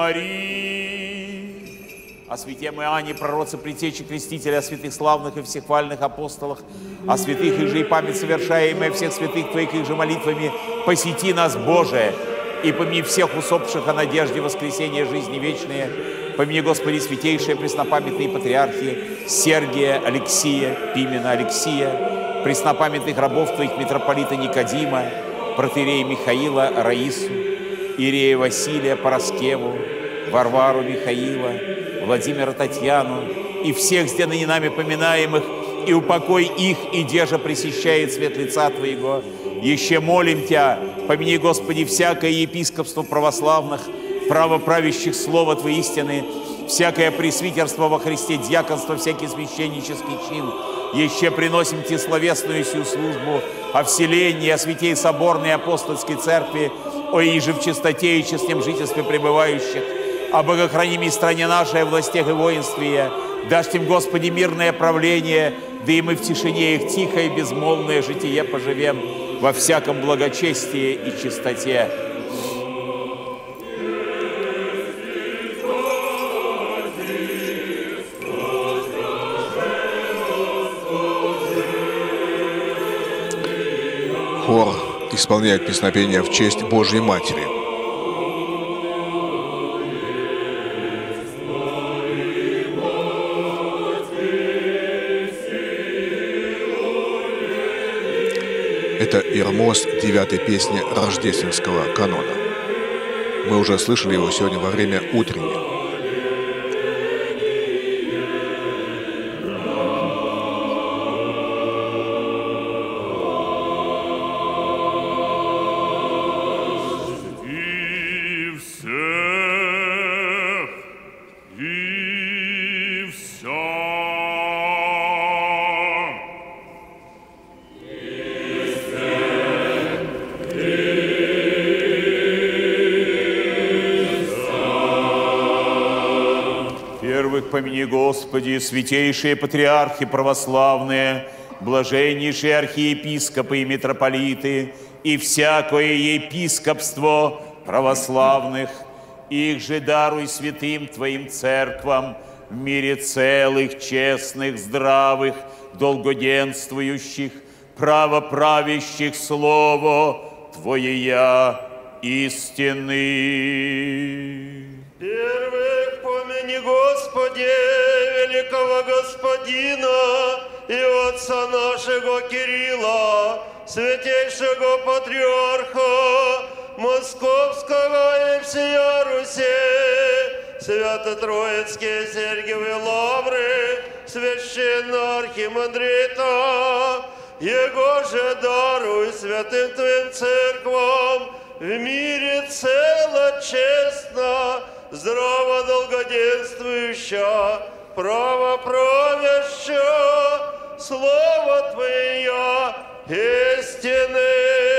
Марии. О святем Иоанне, пророце, предтече, крестителя, о святых славных и всехвальных апостолах, о святых их же и память совершаемая всех святых Твоих их же молитвами, посети нас, Боже, и помяни всех усопших о надежде воскресения жизни вечной. Помяни, Господи, святейшие преснопамятные патриархи Сергия, Алексия, Пимена, Алексия, преснопамятных рабов Твоих митрополита Никодима, протоиерея Михаила, Раису, Иерея Василия, Пороскеву, Варвару Михаила, Владимира Татьяну и всех здесь ныне нами поминаемых, и упокой их, и держа пресещает свет лица Твоего. Еще молим Тебя, помяни, Господи, всякое епископство православных, правоправящих слова Твоей истины, всякое пресвитерство во Христе, дьяконство, всякий священнический чин. Еще приносим Тебе словесную сию службу о вселении, о святей соборной апостольской церкви, о иже в чистоте и честном жительстве пребывающих, о богохранимой стране нашей, о властях и воинстве. Дашь им, Господи, мирное правление, да и мы в тишине их тихое и безмолвное житие поживем во всяком благочестии и чистоте. Хор исполняет песнопение в честь Божьей Матери. Это Ирмос девятой песни рождественского канона. Мы уже слышали его сегодня во время утренней. И всех помяни, Господи, святейшие патриархи православные, блаженнейшие архиепископы и митрополиты, и всякое епископство православных, их же даруй святым Твоим церквам в мире целых, честных, здравых, долгоденствующих, правоправящих Слово Твоя истины. Первых помяни, Господи, великого Господина и отца нашего Кирилла, святейшего патриарха Московского и всея Руси, свято-троицкие Сергиевы лавры, священного архимандрита, его же даруй святым Твоим церквам в мире цело, честно, здраво долгоденствующа, правоправяща, Слово Твое истины.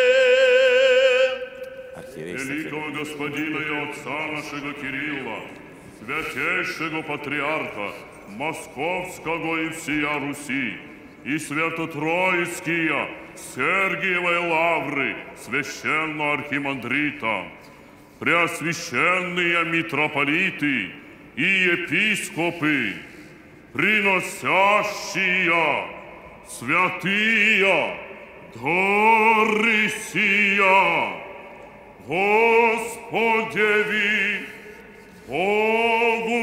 Великого Господина и Отца нашего Кирилла, святейшего патриарха Московского и всея Руси, и свято-троицкие Сергиевой лавры священного архимандрита, преосвященные митрополиты и епископы, приносящие святые дары сия, Господеви Богу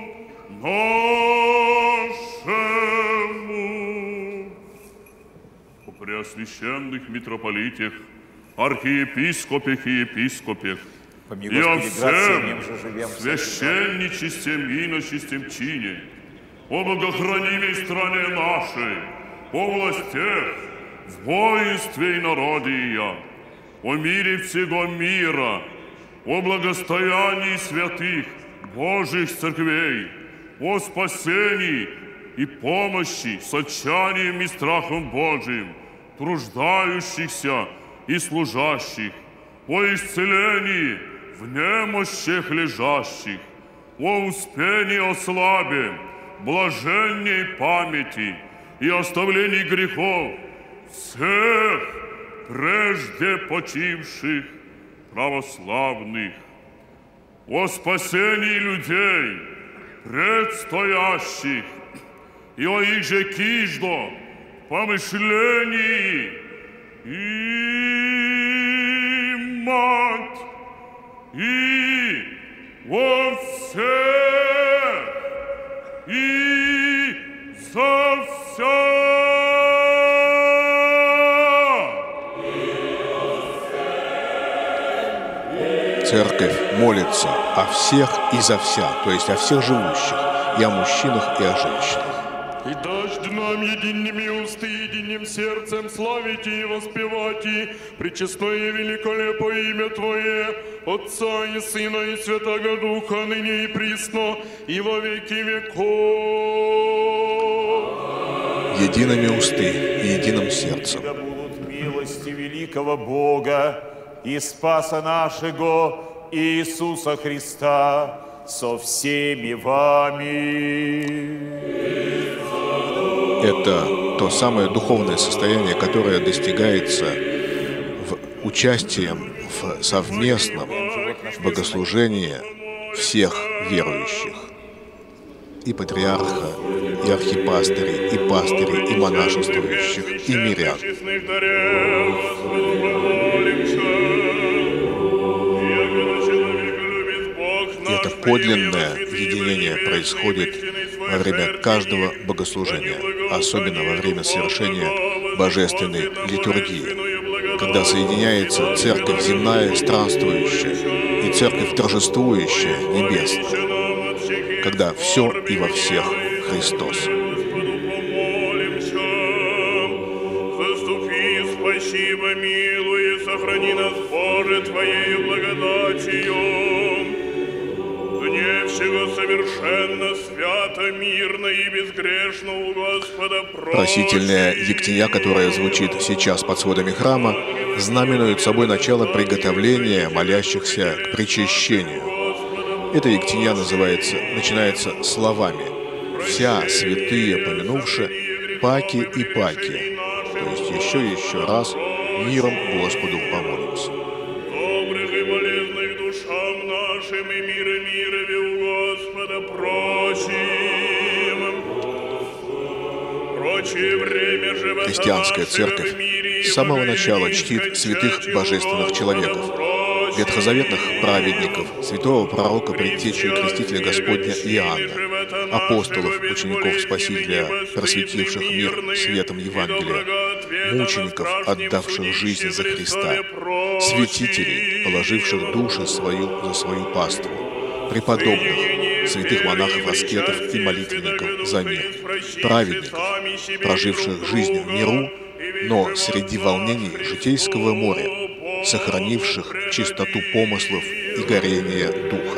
нашему. О преосвященных митрополитах, архиепископах и епископах, и о всем священничестве и иночестве чине, о богохранимой стране нашей, о властях, в воинстве и народия, о мире всего мира, о благостоянии святых Божьих церквей, о спасении и помощи с отчаянием и страхом Божиим, труждающихся и служащих, о исцелении в немощах лежащих, о успении о слабе, блаженней памяти и оставлении грехов всех прежде почивших православных, о спасении людей, предстоящих, и о их же киждо помышлении и мать, и во всех, и за вся. Церковь молится о всех и за вся, то есть о всех живущих, и о мужчинах, и о женщинах. И дождь нам едиными усты, единым сердцем славить и воспевать, и пречестное и великолепое имя Твое, Отца и Сына и Святого Духа, ныне и присно, и во веки веков. Едиными усты и единым сердцем. Да будут милости великого Бога и Спаса нашего Иисуса Христа со всеми вами. Это то самое духовное состояние, которое достигается в участием в совместном богослужении всех верующих. И патриарха, и архипастырей, и пастырей, и монашествующих, и мирян. И это подлинное единение происходит во время каждого богослужения, особенно во время совершения божественной литургии, когда соединяется церковь земная, странствующая, и церковь торжествующая, небесная, когда все и во всех Христос. Заступи, спасибо, милуй, сохрани нас, Боже, Твоей благодатью. Дне всего совершенно, свято, мирно и безгрешно у Господа просим. Просительная ектия, которая звучит сейчас под сводами храма, знаменует собой начало приготовления молящихся к причащению. Эта ектия называется, начинается словами вся святые помянувши, паки и паки, то есть еще и еще раз миром Господу помолимся. Добрых и полезных душам нашим и мира мирове у Господа просим. Прочее время живота Христианская церковь с самого начала чтит святых божественных человеков, ветхозаветных праведников, святого пророка, предтечи и крестителя Господня Иоанна, апостолов, учеников Спасителя, просветивших мир светом Евангелия, мучеников, отдавших жизнь за Христа, святителей, положивших души свою за свою паству, преподобных, святых монахов-аскетов и молитвенников за мир, праведников, проживших жизнь в миру, но среди волнений житейского моря, сохранивших чистоту помыслов и горение духа.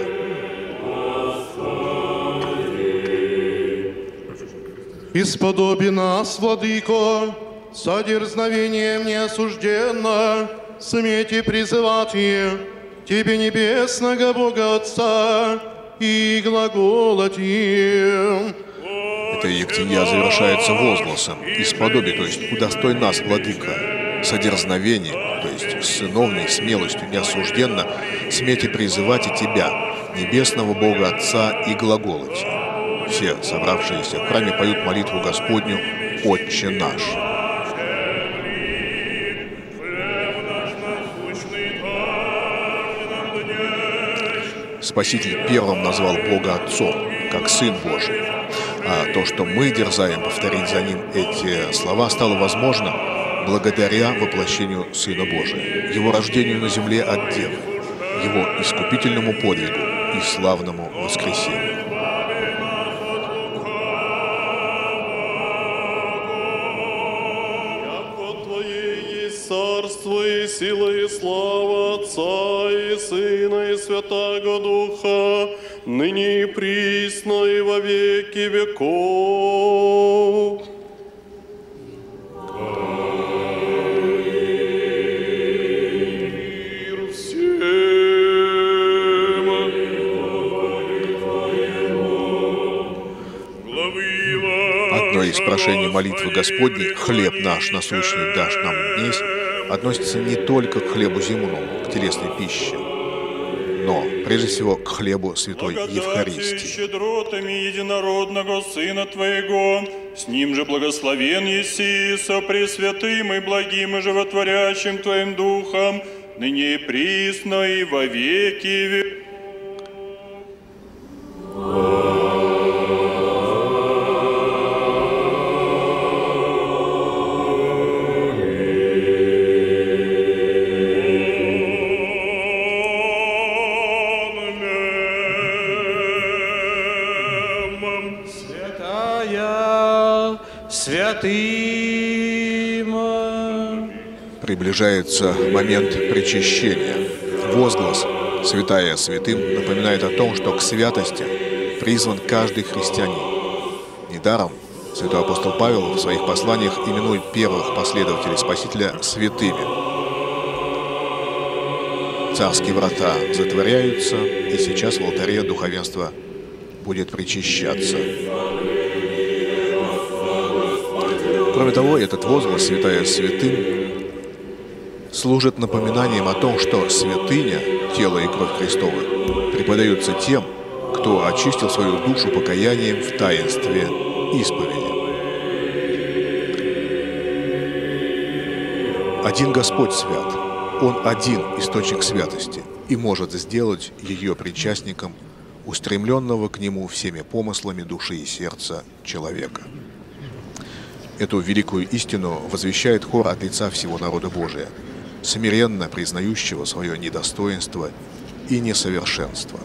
Исподоби нас, Владыко, со дерзновением неосужденно, смейте призывать Тебе, небесного Бога Отца, и глаголотим. Эта ектенья завершается возгласом «Исподоби», то есть «Удостой нас, Владыка, со дерзновением», то есть с сыновней смелостью неосужденно, смейте призывать и Тебя, небесного Бога Отца, и глаголоти. Все собравшиеся в храме поют молитву Господню «Отче наш». Спаситель первым назвал Бога Отцом, как Сын Божий. А то, что мы дерзаем повторить за Ним эти слова, стало возможно благодаря воплощению Сына Божия, Его рождению на земле от Девы, Его искупительному подвигу и славному воскресению. Царство и сила и слава Отца и Сына и Святаго Духа, ныне и присно и во веки веков. Мир всем. Одно из прошений молитвы Господней «Хлеб наш насущный дашь нам днесь» относится не только к хлебу земному, к телесной пище, но прежде всего к хлебу Святой Евхаристии. Щедротами единородного Сына Твоего, с Ним же благословен еси, со пресвятым и благим и животворящим Твоим Духом, ныне и присно и во веки веков. Приближается момент причащения. Возглас «Святая святым» напоминает о том, что к святости призван каждый христианин. Недаром святой апостол Павел в своих посланиях именует первых последователей Спасителя святыми. Царские врата затворяются, и сейчас в алтаре духовенство будет причащаться. Кроме того, этот возглас «Святая святым» служит напоминанием о том, что святыня, тело и кровь Христовы, преподаются тем, кто очистил свою душу покаянием в таинстве исповеди. Один Господь свят, Он один источник святости и может сделать ее причастником устремленного к Нему всеми помыслами души и сердца человека. Эту великую истину возвещает хор от лица всего народа Божия, смиренно признающего свое недостоинство и несовершенство.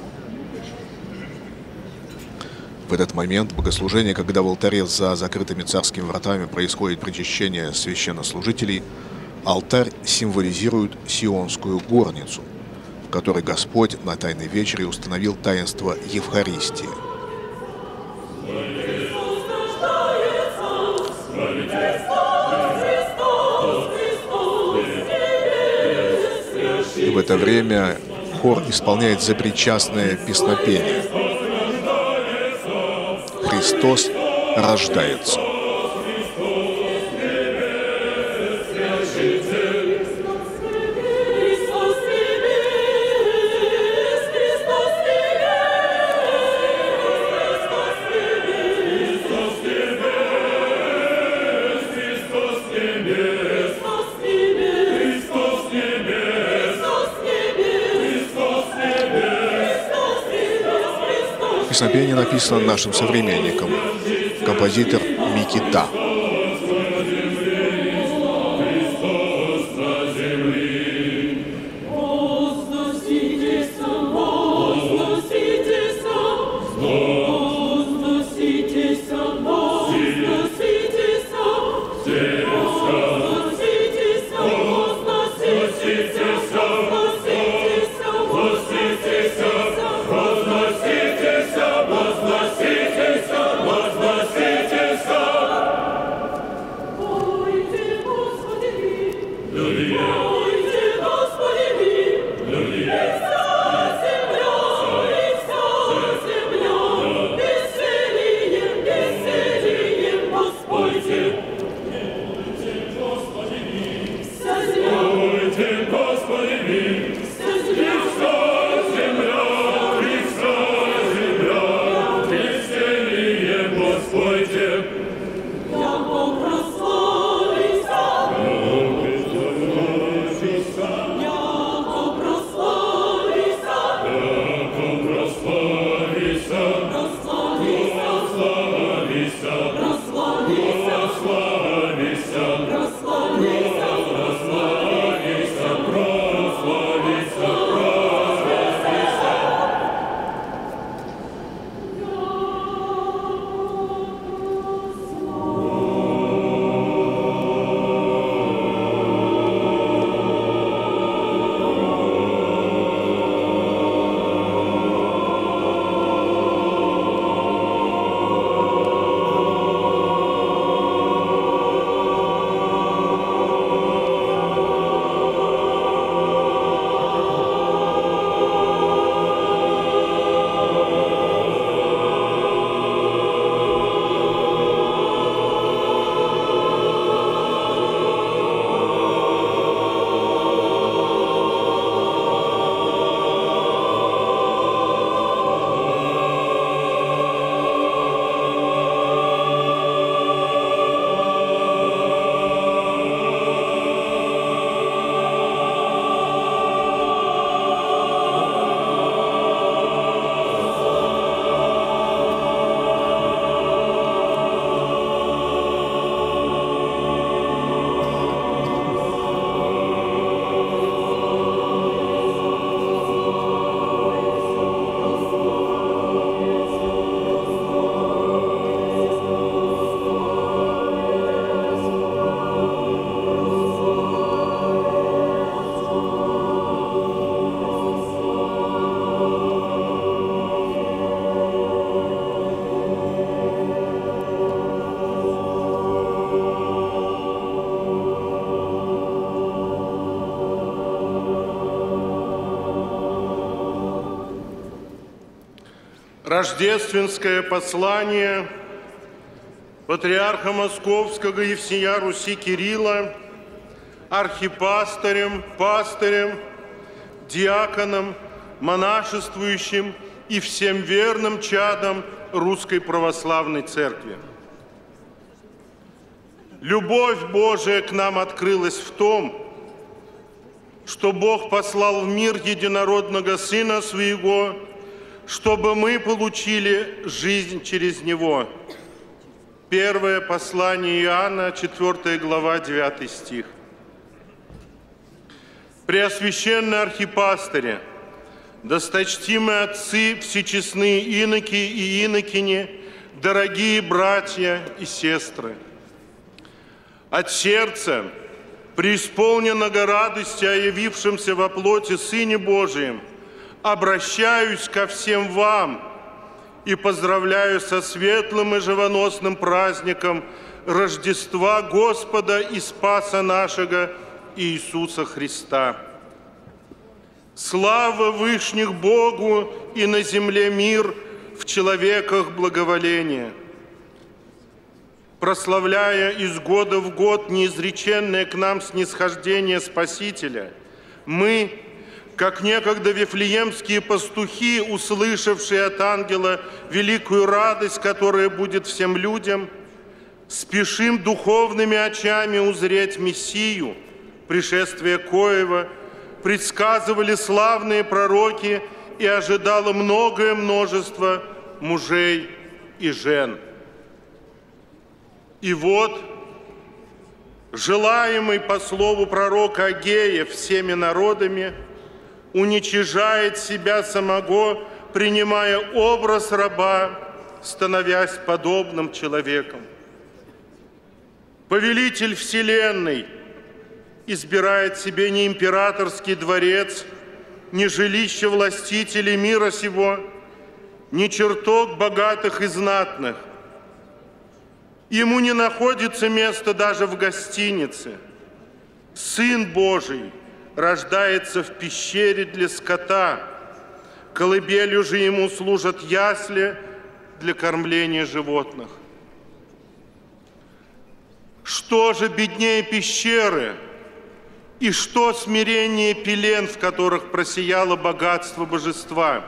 В этот момент богослужения, когда в алтаре за закрытыми царскими вратами происходит причащение священнослужителей, алтарь символизирует Сионскую горницу, в которой Господь на Тайной вечере установил таинство Евхаристии. И в это время хор исполняет запричастное песнопение. Христос рождается. Песнопение написано нашим современником, композитор Микита. Рождественское послание патриарха Московского и всея Руси Кирилла архипастырем, пастырем, диаконом, монашествующим и всем верным чадам Русской Православной Церкви. Любовь Божия к нам открылась в том, что Бог послал в мир единородного Сына Своего, чтобы мы получили жизнь через Него. Первое послание Иоанна, четвёртая глава, девятый стих. Преосвященные архипастыри, досточтимые отцы, всечестные иноки и инокини, дорогие братья и сестры, от сердца, преисполненного радости о явившемся во плоти Сыне Божием, обращаюсь ко всем вам и поздравляю со светлым и живоносным праздником Рождества Господа и Спаса нашего Иисуса Христа. Слава Вышних Богу и на земле мир, в человеках благоволение. прославляя из года в год неизреченное к нам снисхождение Спасителя, мы, как некогда вифлеемские пастухи, услышавшие от ангела великую радость, которая будет всем людям, спешим духовными очами узреть Мессию, пришествие коего предсказывали славные пророки и ожидало многое множество мужей и жен. И вот, желаемый по слову пророка Агея всеми народами, уничижает себя самого, принимая образ раба, становясь подобным человеком. Повелитель вселенной избирает себе не императорский дворец, не жилище властителей мира сего, не чертог богатых и знатных. Ему не находится места даже в гостинице. Сын Божий рождается в пещере для скота, колыбелью же ему служат ясли для кормления животных. Что же беднее пещеры, и что смирение пелен, в которых просияло богатство божества?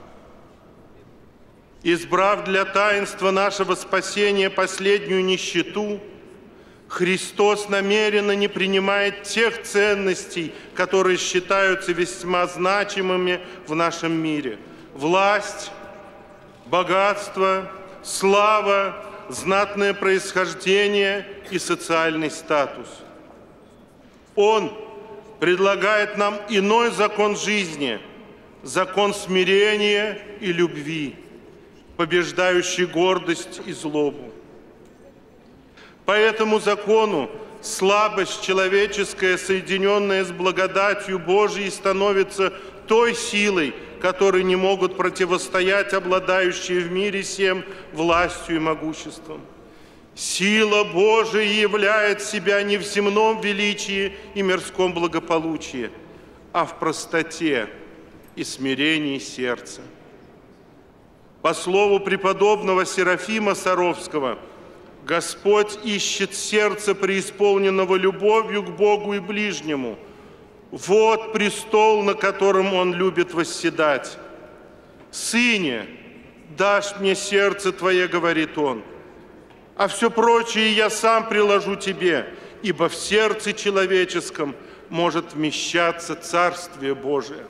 Избрав для таинства нашего спасения последнюю нищету, Христос намеренно не принимает тех ценностей, которые считаются весьма значимыми в нашем мире. Власть, богатство, слава, знатное происхождение и социальный статус. Он предлагает нам иной закон жизни, закон смирения и любви, побеждающий гордость и злобу. По этому закону слабость человеческая, соединенная с благодатью Божией, становится той силой, которой не могут противостоять обладающие в мире всем властью и могуществом. Сила Божия являет себя не в земном величии и мирском благополучии, а в простоте и смирении сердца. По слову преподобного Серафима Саровского, Господь ищет сердце, преисполненного любовью к Богу и ближнему. Вот престол, на котором Он любит восседать. «Сыне, дашь мне сердце Твое, — говорит Он, — а все прочее я сам приложу Тебе, ибо в сердце человеческом может вмещаться Царствие Божие».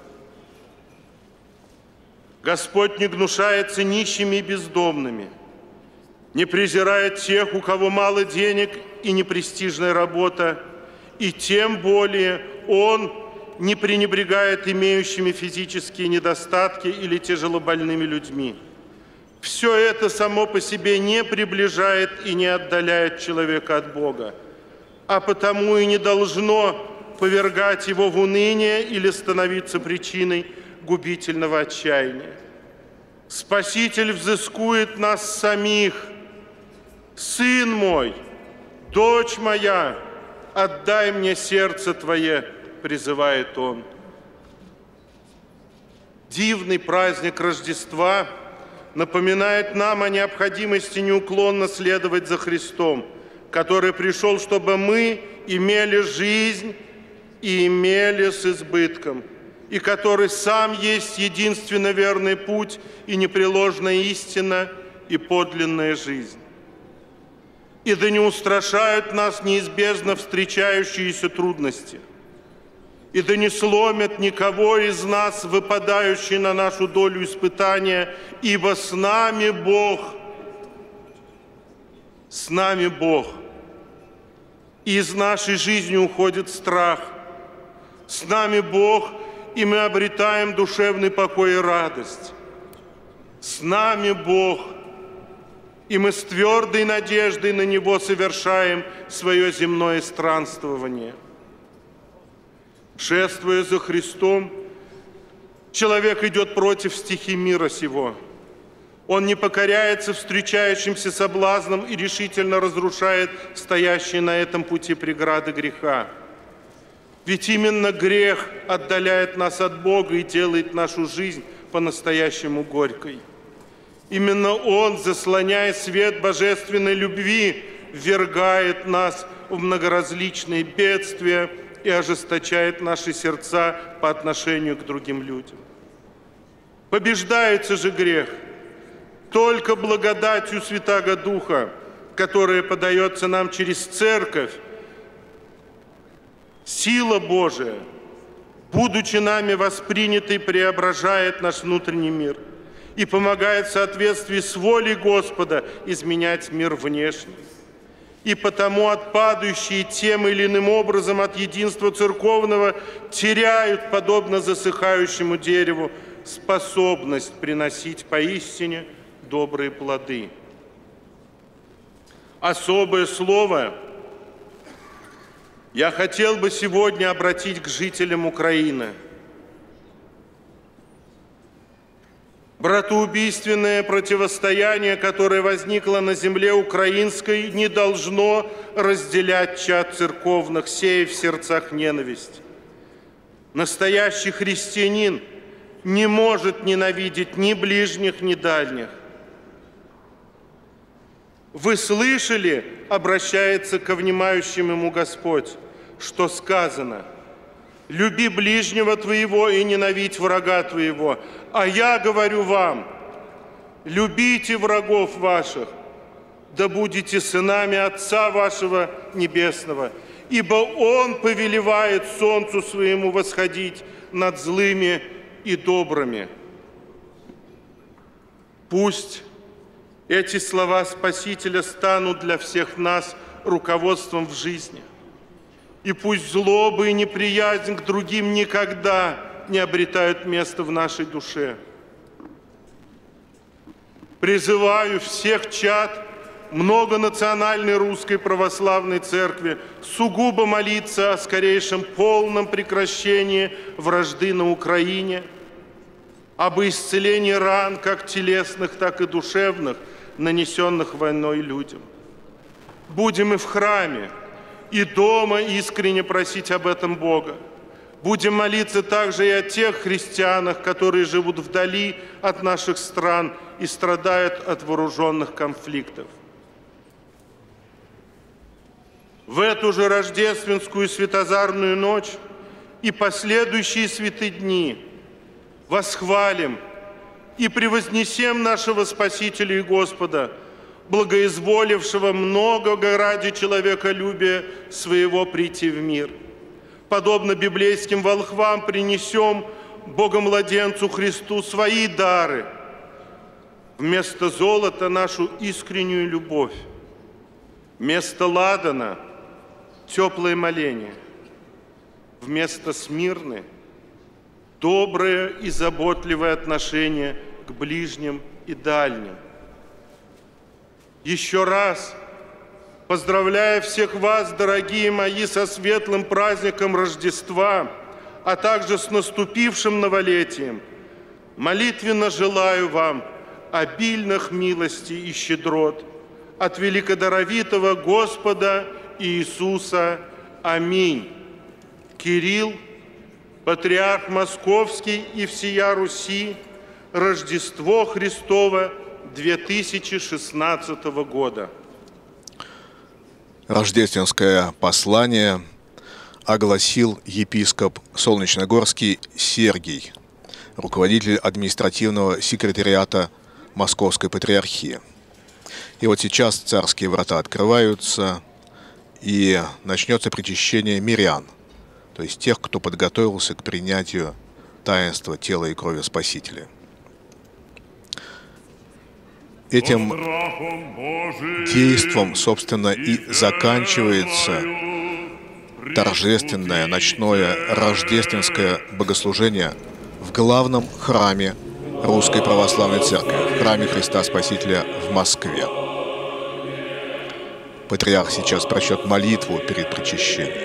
Господь не гнушается нищими и бездомными, не презирает тех, у кого мало денег и непрестижная работа, и тем более Он не пренебрегает имеющими физические недостатки или тяжелобольными людьми. Все это само по себе не приближает и не отдаляет человека от Бога, а потому и не должно повергать его в уныние или становиться причиной губительного отчаяния. Спаситель взыскует нас самих. «Сын мой, дочь моя, отдай мне сердце Твое», — призывает Он. Дивный праздник Рождества напоминает нам о необходимости неуклонно следовать за Христом, который пришел, чтобы мы имели жизнь и имели с избытком, и который сам есть единственно верный путь и непреложная истина и подлинная жизнь. И да не устрашают нас неизбежно встречающиеся трудности, и да не сломят никого из нас выпадающие на нашу долю испытания, ибо с нами Бог, с нами Бог. И из нашей жизни уходит страх. С нами Бог, и мы обретаем душевный покой и радость. С нами Бог, и мы с твердой надеждой на Него совершаем свое земное странствование. Шествуя за Христом, человек идет против стихий мира сего. Он не покоряется встречающимся соблазнам и решительно разрушает стоящие на этом пути преграды греха. Ведь именно грех отдаляет нас от Бога и делает нашу жизнь по-настоящему горькой. Именно Он, заслоняя свет божественной любви, ввергает нас в многоразличные бедствия и ожесточает наши сердца по отношению к другим людям. Побеждается же грех только благодатью Святаго Духа, которая подается нам через Церковь. Сила Божия, будучи нами воспринятой, преображает наш внутренний мир и помогает в соответствии с волей Господа изменять мир внешний. И потому отпадающие тем или иным образом от единства церковного теряют, подобно засыхающему дереву, способность приносить поистине добрые плоды. Особое слово я хотел бы сегодня обратить к жителям Украины. Братоубийственное противостояние, которое возникло на земле украинской, не должно разделять чад церковных, сея в сердцах ненависть. Настоящий христианин не может ненавидеть ни ближних, ни дальних. Вы слышали, обращается ко внимающим ему Господь, что сказано: «Люби ближнего твоего и ненавидь врага твоего». А я говорю вам: любите врагов ваших, да будете сынами Отца вашего Небесного, ибо Он повелевает солнцу своему восходить над злыми и добрыми. Пусть эти слова Спасителя станут для всех нас руководством в жизни. И пусть злоба и неприязнь к другим никогда не обретают места в нашей душе. Призываю всех чад многонациональной русской православной церкви сугубо молиться о скорейшем полном прекращении вражды на Украине, об исцелении ран, как телесных, так и душевных, нанесенных войной людям. Будем и в храме, и дома искренне просить об этом Бога. Будем молиться также и о тех христианах, которые живут вдали от наших стран и страдают от вооруженных конфликтов. В эту же рождественскую светозарную ночь и последующие святые дни восхвалим и превознесем нашего Спасителя и Господа, благоизволившего многого ради человеколюбия своего прийти в мир. Подобно библейским волхвам принесем Богомладенцу Христу свои дары. Вместо золота нашу искреннюю любовь, вместо ладана теплое моление, вместо смирны доброе и заботливое отношение к ближним и дальним. Еще раз поздравляя всех вас, дорогие мои, со светлым праздником Рождества, а также с наступившим новолетием, молитвенно желаю вам обильных милостей и щедрот от великодоровитого Господа Иисуса. Аминь. Кирилл, Патриарх Московский и всея Руси, Рождество Христово две тысячи шестнадцатого года. Рождественское послание огласил епископ Солнечногорский Сергий, руководитель административного секретариата Московской Патриархии. И вот сейчас царские врата открываются, и начнется причащение мирян, то есть тех, кто подготовился к принятию таинства тела и крови Спасителя. Этим действом, собственно, и заканчивается торжественное ночное рождественское богослужение в главном храме Русской Православной Церкви, в храме Христа Спасителя в Москве. Патриарх сейчас прочтет молитву перед причащением.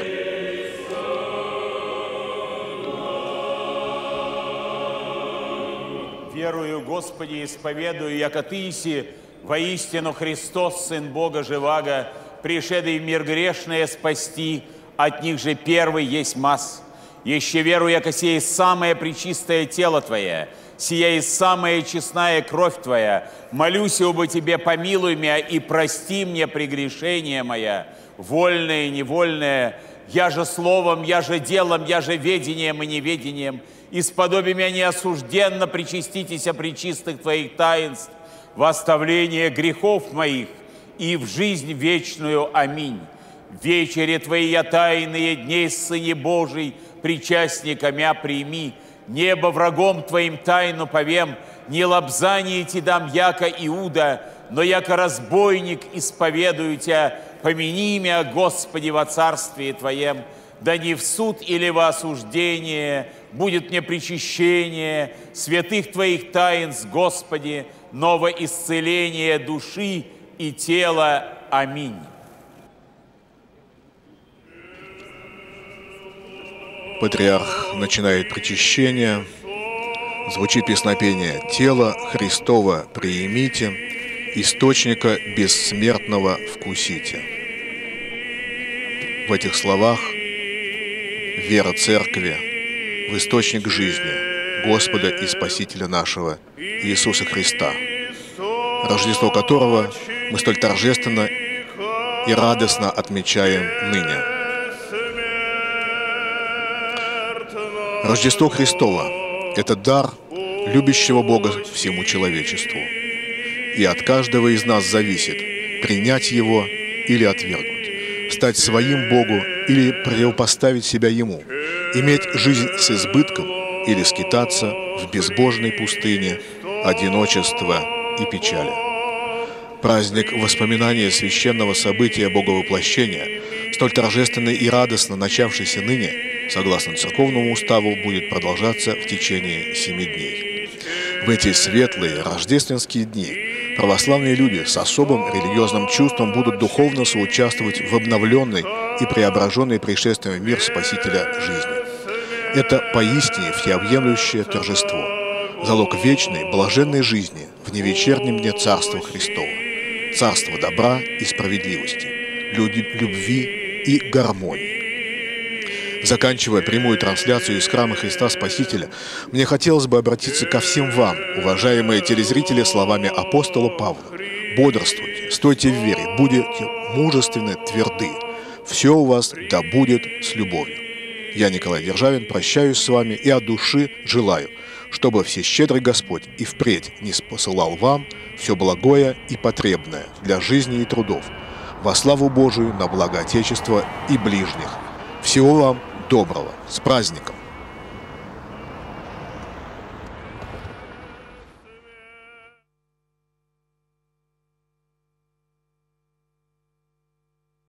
Верую, Господи, исповедую, яко Ты иси воистину Христос, Сын Бога живаго, пришедший в мир грешное спасти, от них же первый есть масс. Еще верую, яко сей самое пречистое тело Твое, сия и самая честная кровь Твоя. Молюсь об Тебе, помилуй меня и прости мне прегрешение моя, вольное и невольное, я же словом, я же делом, я же ведением и неведением, исподоби меня неосужденно причаститеся пречистых Твоих таинств, в оставление грехов моих и в жизнь вечную. Аминь. Вечере Твои я тайные дней, Сыне Божий, причастника мя прими, небо врагом Твоим тайну повем, не лобзание Ти дам, яко Иуда, но яко разбойник исповедую Тя, помяни мя, Господи, во царствии Твоем, да не в суд или во осуждение будет мне причащение святых Твоих таинств, Господи, ново исцеление души и тела. Аминь. Патриарх начинает причащение, звучит песнопение «Тело Христово приимите, источника бессмертного вкусите». В этих словах вера Церкви в источник жизни Господа и Спасителя нашего Иисуса Христа, Рождество которого мы столь торжественно и радостно отмечаем ныне. Рождество Христово – это дар любящего Бога всему человечеству. И от каждого из нас зависит принять его или отвергнуть, стать своим Богу или противопоставить себя Ему, иметь жизнь с избытком или скитаться в безбожной пустыне одиночества и печали. Праздник воспоминания священного события Боговоплощения, столь торжественно и радостно начавшийся ныне, согласно церковному уставу, будет продолжаться в течение семи дней. В эти светлые рождественские дни православные люди с особым религиозным чувством будут духовно соучаствовать в обновленной и преображенной пришествием в мир Спасителя жизни. Это поистине всеобъемлющее торжество, залог вечной, блаженной жизни в невечернем дне Царства Христова, царства добра и справедливости, любви и гармонии. Заканчивая прямую трансляцию из храма Христа Спасителя, мне хотелось бы обратиться ко всем вам, уважаемые телезрители, словами апостола Павла. Бодрствуйте, стойте в вере, будете мужественны, тверды. Все у вас да будет с любовью. Я, Николай Державин, прощаюсь с вами и от души желаю, чтобы всещедрый Господь и впредь не посылал вам все благое и потребное для жизни и трудов, во славу Божию, на благо Отечества и ближних. Всего вам доброго! С праздником!